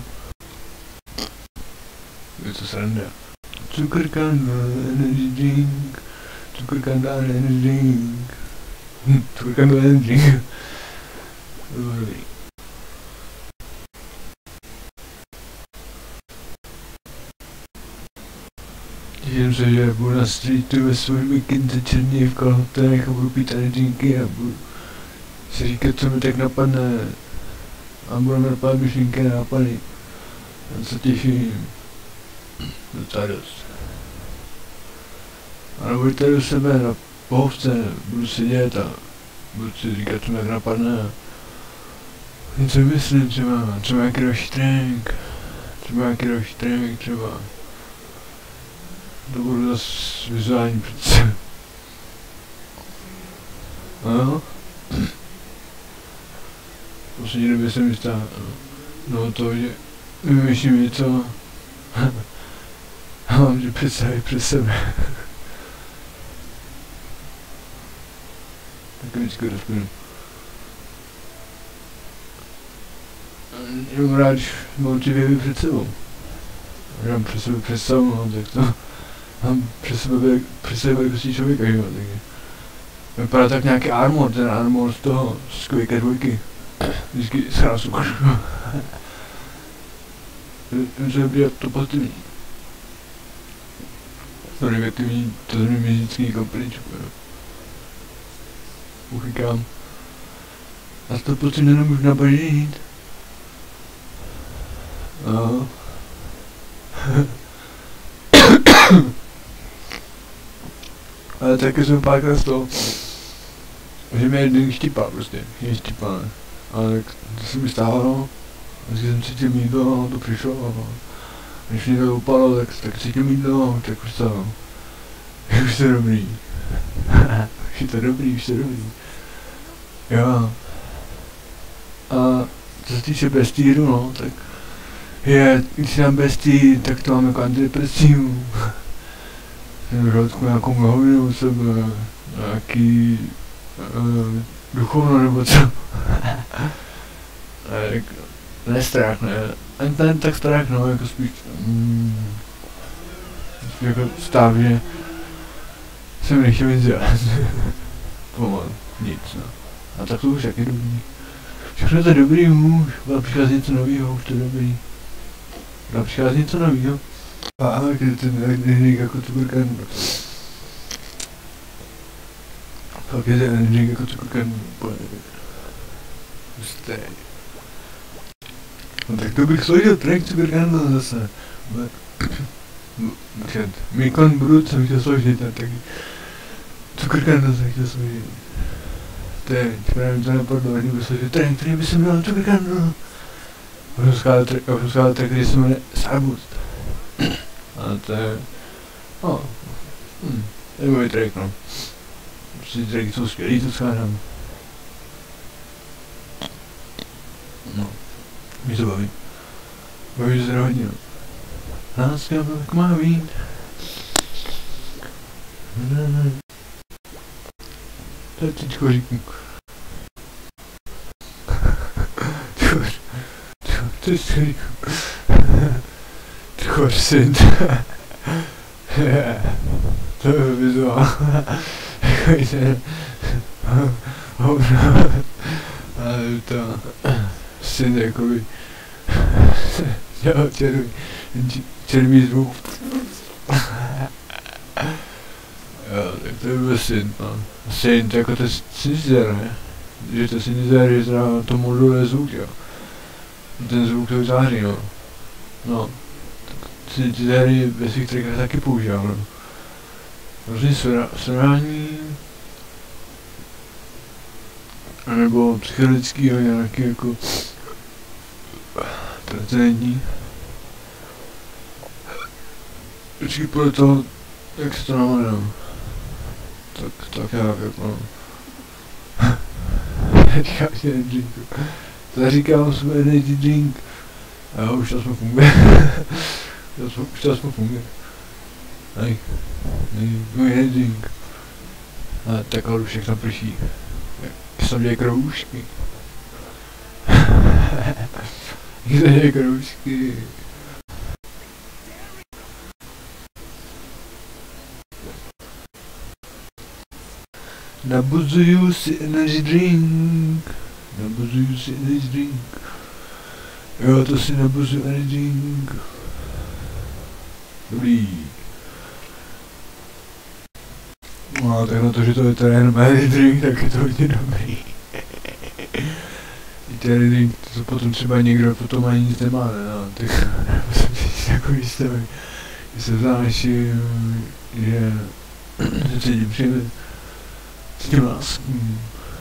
Je to sranda. Cukrkanda energy drink. Cukrkanda energy drink. Cukrkanda energy drink. To bylo dobrý. Těším se, že budu na streetu ve svém mikinde černý v kalhotech a budu pít energinky a budu si říkat, co mi tak napadne. A budu mi napadat myšlenky a nápady. Já se těším. Docela dost. A budu tady u sebe na pohovce, budu sedět a budu si říkat, co mi tak napadne. A něco vymyslím třeba nějaký další trénink. Třeba. To budu zase vizuální přece. No. V poslední době jsem jistá, no to, že vymýšlím něco a mám že představit přes sebe. Tak vždycky rozpěnu. jenom rád, když mám ty věvy před sebou. Když mám před sebou představu, no, tak to mám před sebou velikostí člověka, jo, takže vypadá tak nějaký armor, ten armor z toho, z Quake 2. Vždycky zhrásu. To je dobrý, to pozitivní. To negativní, to mi vždycky někam pryč, jo. Uchykám. A to pocit nemůžu nabažit. No. Ale taky jsem párkrát z toho, že mě jeden štípal prostě, mě štípal, ne. Ale to se mi stalo, no. Vždycky jsem cítil mýdlo, no, to přišlo, no. Když mě to upadlo, tak cítil mýdlo, tak už to, už to dobrý. Už to dobrý. Jo. A co se týče bestýru, no, tak když dám bestýr, tak to mám jako antidepresivu. Jsem v žaludku nějakou mlhovinu u sebe, nějaký duchovno nebo co. Ne strach, ne. Ani ten tak strach, no, jako spíš jako stav, že jsem nechtěl nic dělat. Pomalu, nic, no. A tak to už jak je dobrý. Všechno to je dobrý už, ale přichází něco novýho, už to je dobrý. Ale přichází něco novýho. A když ten energie jako cukrkan. Pak je ten energie jako cukrkan. Hustý. No tak to bych složil track cukrkan zase. Mikon Brut jsem chtěl složit, a taky cukrkan jsem chtěl složit. Teď právě to napadlo, ani by složil track, který by se měl cukrkan. Budu skládat track, který se jmenuje Sarbust. A to je... No... To je můj track, no. Prostě ty tracky jsou skvělý, to skládám. No. Mě to baví. Baví se hodně, no. Láska tak má být. To je teďko říkám. To je říkám. Korsint. To je vizuál. Takový ten... Ale to... Syn jakoby... Dělal černý zvuk. Jo, tak to by byl syn, no. Syn, to jako to je synthesizer, ne? Že to synthesizer je teda to moduluje zvuk, jo. Ten zvuk to vytváří, no. No. Synthesizery ve svých trackách taky používám, no. Různý srovnání... Nebo psychologickýho nějaký jako... Precedentní. Vždycky podle toho, jak se to napadá. Tak já jako... Říkám si energy drinku. To říkám svůj energy drink. A už to aspoň funguje. Už to aspoň funguje. Můj energy drink. A takhle už všechno prší. Jak jsem dělal kroužky. Jak jsem dělal kroužky. Nabuzuju si energy drink. Nabuzuju si energy drink. Jo, to si nabuzuju energy drink. Dobrý. No, tak na to, že to je teda jenom energy drink, tak je to hodně dobrý. Ty energy drink, to potom třeba někdo potom ani nic nemá, ne? No, tak musím říct takový stavek. Když se znáš, že se cítím příjemně. S tím láskem.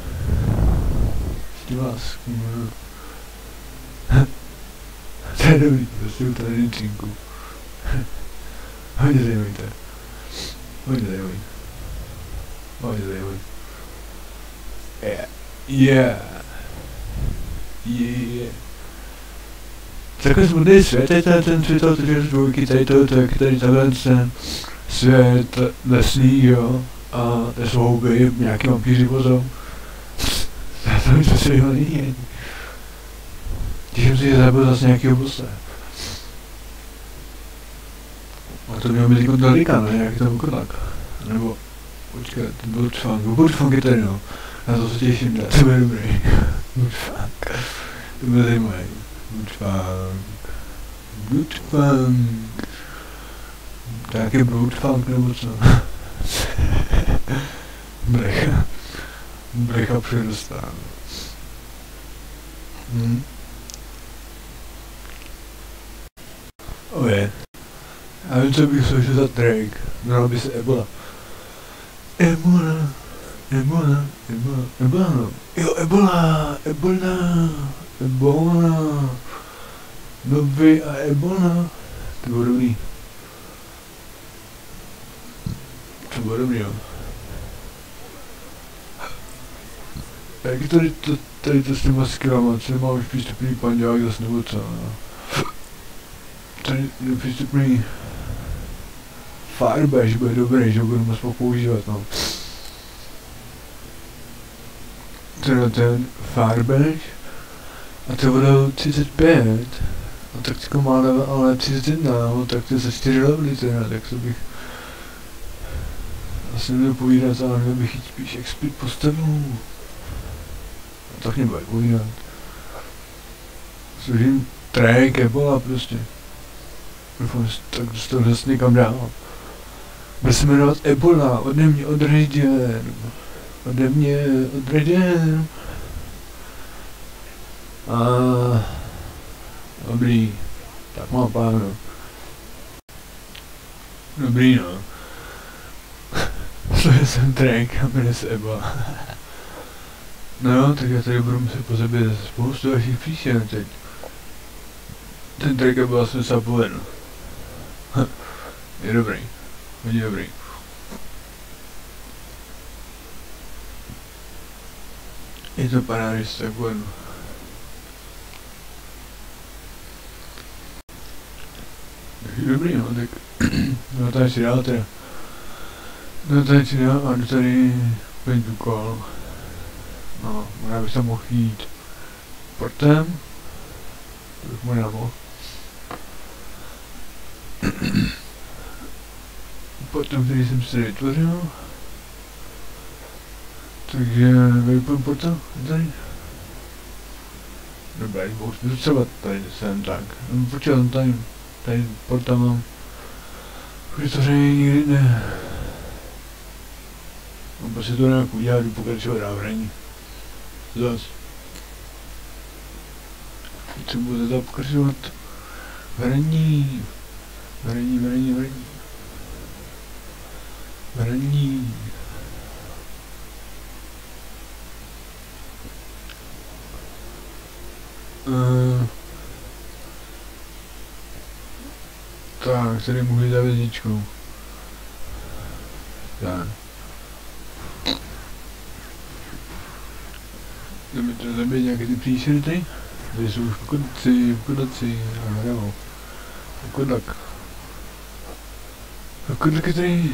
To je dobrý, to si u tady drinku. Hodně zajímavý to je. Hodně zajímavý. Yeah. Takhle smutný svět je ten svět, protože z dvojky tady tenhle ten svět lesný, jo. A jsou houby, nějaký vampíři vozou. To je to vyhlený. Těším si, že zabil zase nějakýho bosse. A to měl být jako daleka, ne? Nějaký tam kodlak. Nebo, počkej, ten Bloodfunk je tady, no. Na to se těším, to bude dobrý. Bloodfunk. To bude zajímavý. Bloodfunk. To je nějaký Bloodfunk nebo co? Brecha přirostá. Oje. Já vím, co bych slyšel za track. Měla by se Ebola. Ebola. Jo, Ebola. Nový a Ebola. To bylo dobrý. Jo. Jak je tady to s těma skillama, co nemá už přístupný panďák zase nebo co? Tady nepřístupný Firebash bude dobrý, že budu moc používat, no. Teda ten Firebash a to budou 35, no tak jako má level, ale 31, no tak to je za 4 levely teda, tak to bych asi nebudu povídat, ale měl bych jít spíš expert postavu. Tak nebudu povídat. Složím track, Ebola prostě. Doufám, tak to zase někam dál. Bude se jmenovat Ebola, ode mě od Ranger. A dobrý, tak mám plánu. Dobrý no. Slyšel jsem track a jmenuje se Ebola. No jo, tak já tady budu muset pozabít spoustu dalších písен teď. Ten track Ebola jsem se povedl. Je dobrý, hodně dobrý. Je to paráda, že se tak povedl. Dobrý no, tak no tady si dál teda. No tady si dál a jdu tady pojď úkol. No, možná bych tam mohl jít portem. To bych možná mohl. Portem, který jsem si vytvořil. Takže vypojím portem, je tady. Dobrý, mohu si třeba tady jsem tak. Počkej, tady portem mám. Vytvoření nikdy ne. No prostě to nějak udělat, jdu pokračovat dál v hraní. Zas. Co bude to pokračovat? Hraní. Tak, tady můžu jít za vězničkou. Tak. Jdeme teda zabít nějaké ty příšery tady. Tady jsou už kodlaci, a hrávou. Kodlak. A kodlak je tady.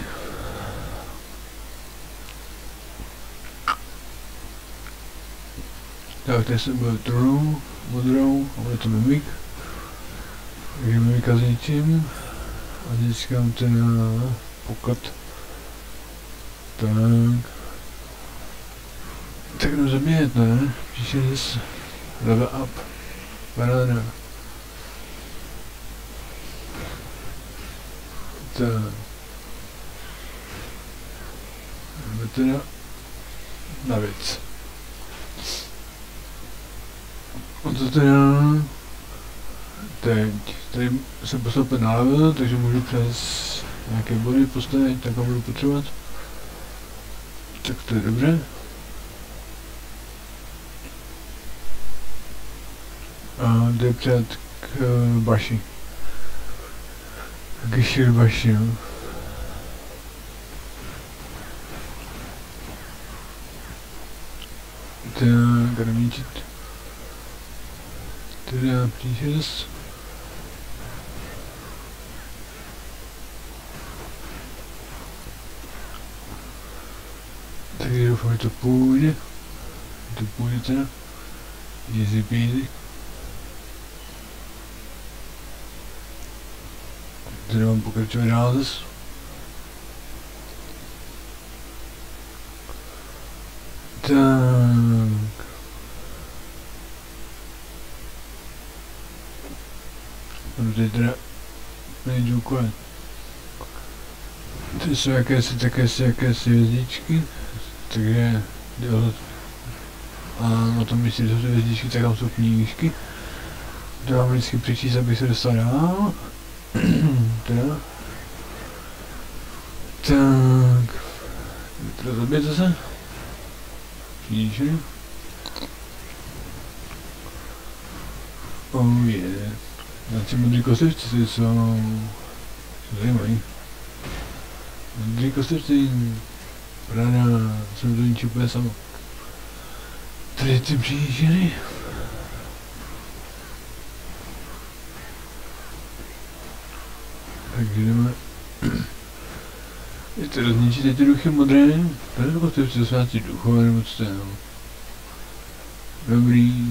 Tak, tady jsem byl trůnou, modrou, a bude to mimik. Takže mimika zničím. A získám ten poklad. Tak. Tak jdem zabíjet, ne? Příště zase level up. Paráda. Tak. Jdeme teda na věc. A to teda teď. Tady jsem postoupil na level, takže můžu přes nějaké body postavit, tak ho budu potřebovat. Tak to je dobře. A jde před k Baši. K Shirbashi, jo. Tak, jdeme ničit. Teda příšez. Takže doufám, že to půjde. To půjde teda. Easy peasy. Tady mám pokračovat dál zase. Tak. No teď teda nejdu kolem. Ty jsou jakési hvězdičky, takže a na tom místě, že jsou ty hvězdičky, tak tam jsou knížky. To mám vždycky přečíst, abych se dostal dál. Teda. Tak. Teda zabijete se. Knížky. Oh yeah. Na ty modrý kostlivci jsou zajímaví. Modrý kostlivci. Ráda jsem to ničí úplně samo. Tady ty příšery. Tak jdeme. Je to rozničit ty duchy modré. Tady to kostlivci jsou nějaký duchové nebo co to je. Dobrý.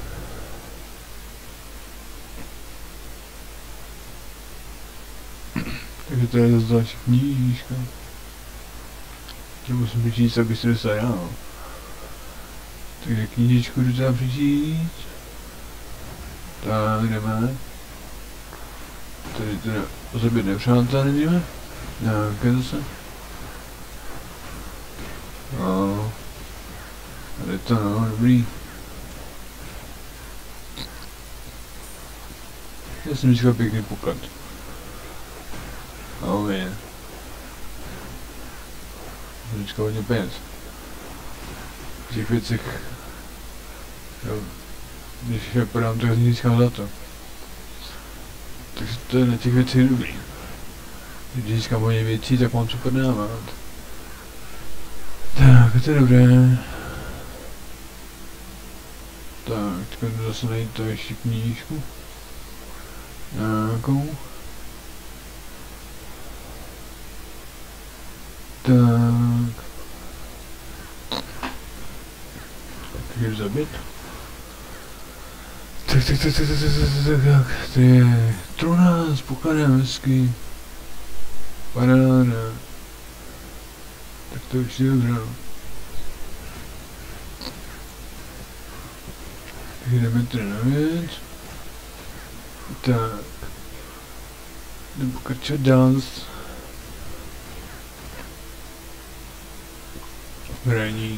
Takže to je zase další knížka. To musím přečíst, abych se dostal dál. Takže knížičku jdu teda přečíst. Tak jdeme. Tady teda zabít nepřátelé nejdříve. Nějaké zase. No. Tady to no, dobrý. Já jsem říkal pěkný poklad. Oh man. Jsem říkal hodně peněz. V těch věcech. Jo. Když je podám, tak získám za to. Takže to je na těch věcech dobrý. Když získám hodně věcí, tak mám co prodávat. Tak, to je dobré. Tak, teď jdu zase najít to ještě knížku. Nějakou. Tak. Tak jdu zabít. Tak. To je truna s pokladem hezky. Paráda. Tak to už je dobrá. Tak jdeme tady na věc. Tak. Jdeme pokračovat dál. Hraní.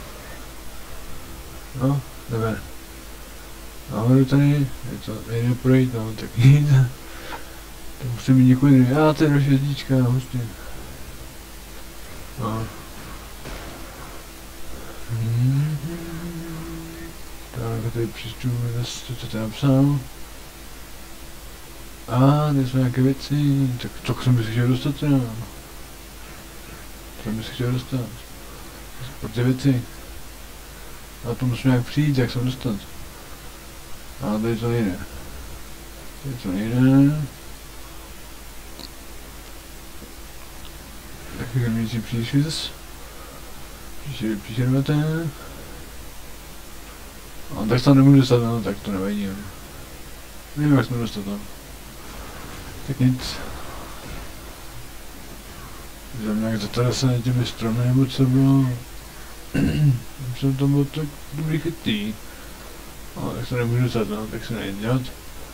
No, jdeme. Nahoru tady, je to nejde projít, no tak jít. To musím mít několik, to je další hvězdička, hustě. No. Tak, tady přečtu zase to, co tady napsal. Tady jsou nějaké věci, tak to jsem by se chtěl dostat, teda. To by se chtěl dostat. Pro ty věci. A to musím nějak přijít, jak jsem dostat. A tady to nejde. Tady to nejde. Taky když si přišli zase. Přišervete. A tak se tam nemůžu dostat, no, tak to nevadí. Nevím, jak jsme dostat tam. Tak nic. Jsem nějak zatarasený těmi stromy, nebo co bylo. Jsem tam byl tak dobrý chytý. No, tak se nemůžu dostat, no, tak se nejde dělat.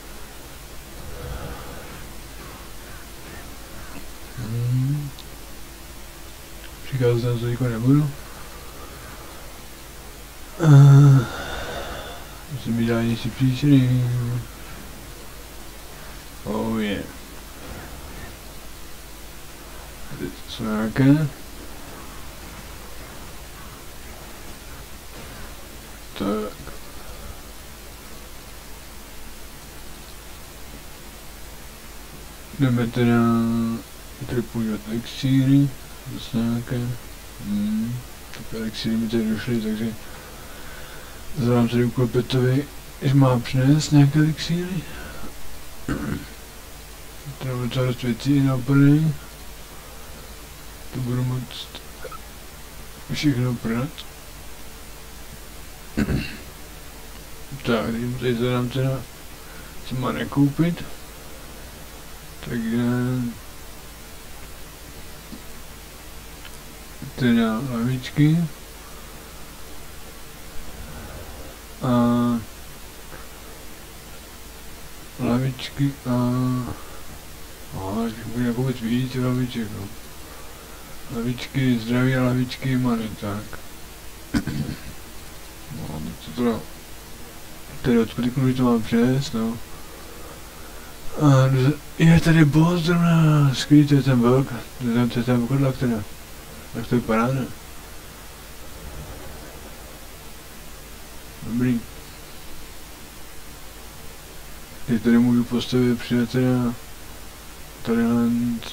Přikázat tam to nikoho nebudu. Musím mi dát něco příčiny. Oh yeah. Teď jsou nějaké. Tak. Jdeme teda tady používat elixíry. Zase nějaké. Tak elixíry mi tady došly, takže zadám tady úkol Petovi, že má přinést nějaké elixíry. Tady budu to dost věcí naplný. To budu moct všechno prodat. Tak, teď mu tady zadám teda, co má nekoupit. Takže teda lavičky a bude vůbec víc laviček, no. Lavičky, zdraví lavičky, malé, tak. No, to teda, tady odkliknu, že to mám přes, no. A je tady boss zrovna, skvělý, to je ten vlk, to je ten vlkodlak teda. Tak to vypadá, ne? Dobrý. Teď tady můžu postavit přidat teda talent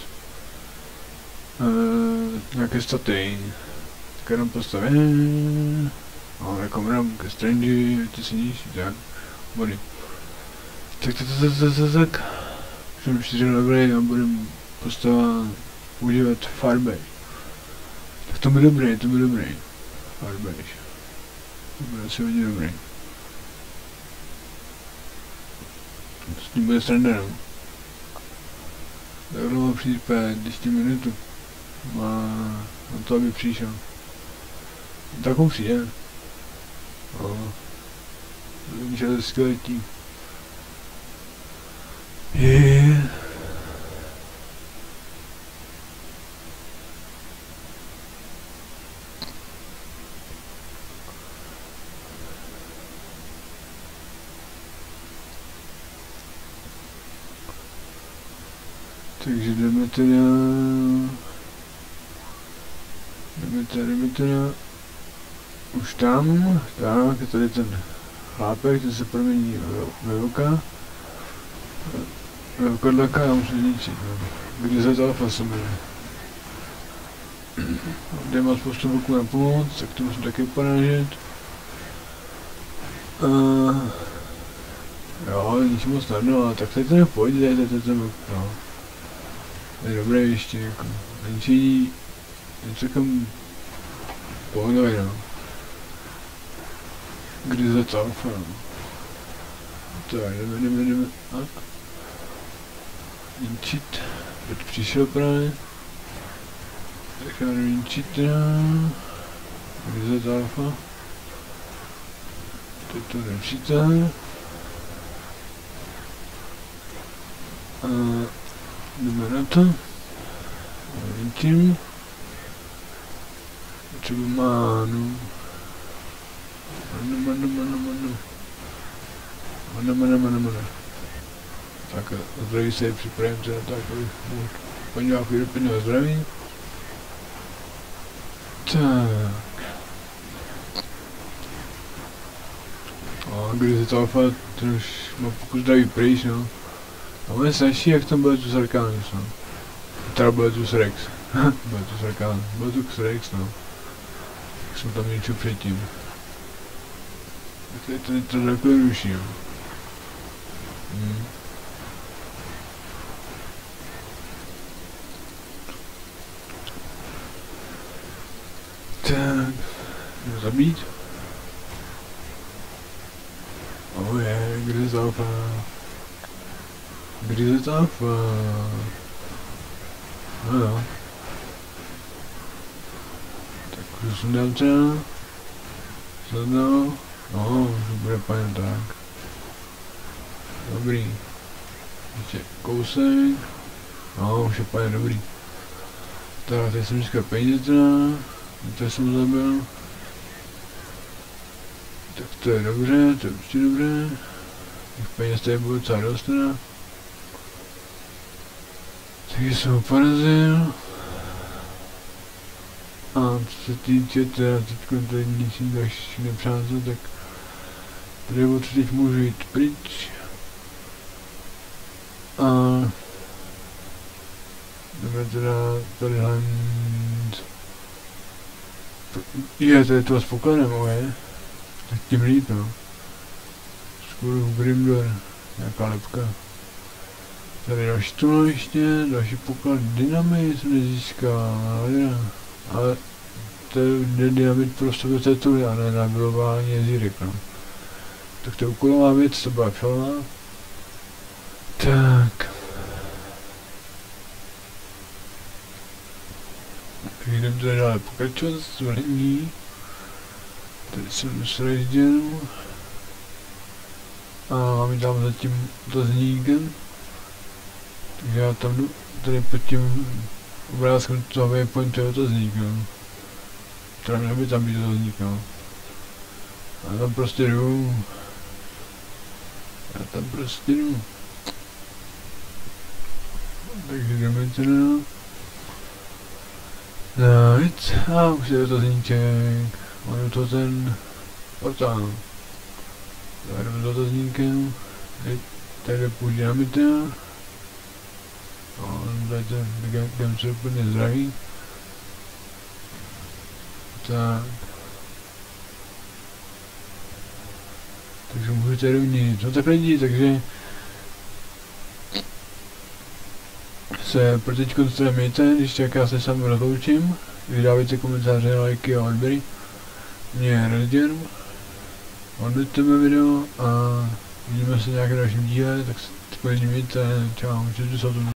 nějaké staty. Tak jenom postavím. No, jako mram ke strange, ty si nížší, tak. Body. Tak. Jsem 4 levely a budem postavit, používat Firebase. Tak to bude dobrý. Firebase. To bude asi hodně dobrý. S tím bude sranda, no. Tak dlouho přijít 10 minut na to, aby přišel. Tak on přijde. No. Vím, že to je skvěletí. Takže jdeme teda už tam, tak je tady ten chlápek, ten se promění ve vlka. Ve vlkodlaka já musím zničit, no. Grizzly Alpha se jmenuje. Kde má spoustu vlků na pomoc, tak to musím taky porážet. Jo, nic moc snadno, ale tak tady to nepojde, tady ten vlk, no. To je dobré ještě, jako, ničení je celkem pohodový, no. Grizzly Alpha, no. Tak, jdeme, tak. Ničit, teď přišel právě. Tak já jdu ničit, Grizzly Alpha. Teď to nepřítá. A jdeme na to. Ničím. Třeba mánu. Mano. Tak zdraví se připravím teda tak, abych mohl podívat do pěkného zdraví. Tak. A Grizzly Alpha, ten už má pokus zdraví pryč, no. A on je snažší, jak tam Beletus Arcanus, no. Teda Beletus Rex. Beletus Arcanus. Beletus Rex, no. Tak jsem tam něco předtím. To je to takhle ruší, jo. Tak, zabít. Oh je, Grizzly Alpha. No jo. Tak už jsem dal třeba. Slednou. No, to bude paň tak. Dobrý. Ještě kousek. No, už je paň dobrý. Tak, teď jsem získal peníze teda. To jsem zabil. Tak to je dobře, to je určitě dobré. Těch peněz tady bude docela dost teda. Takže jsem ho porazil. A co se týče teda teďko tady ničím další nepřátel, tak tady o co teď můžu jít pryč. A jdeme teda tady je, to je to s pokladem, je. Tak tím líp, no. Skoro Grimdor, nějaká lepka. Tady další tunel ještě, další poklad dynamit jsem nezískal, ale to je dynamit prostě do té tuny a ne na vybudování jezírek, no. Tak to je úkolová věc, to byla přelná. Tak. Takže jdeme tady dále pokračovat s zvolení. Tady jsem sražděn. A máme tam za tím otazníkem. Takže já tam jdu tady pod tím obrázkem toho waypointu je otazník, jo. Teda měl by tam být otazník, jo. Já tam prostě jdu. Takže jdeme teda. Nic. A už je otazníček. Máme to ten portál. Zajdeme s otazníkem. Tady půjde na myta. Tady ten Games je úplně zdravý. Tak. Takže můžete rovnit. No tak lidi, takže se pro teďko teda mějte, když tak já se sám rozloučím. Vydávajte komentáře, lajky a odběry. Mě rozdělím. Odběrte mé video a vidíme se v nějakém dalším díle, tak se mějte. Čau, čau.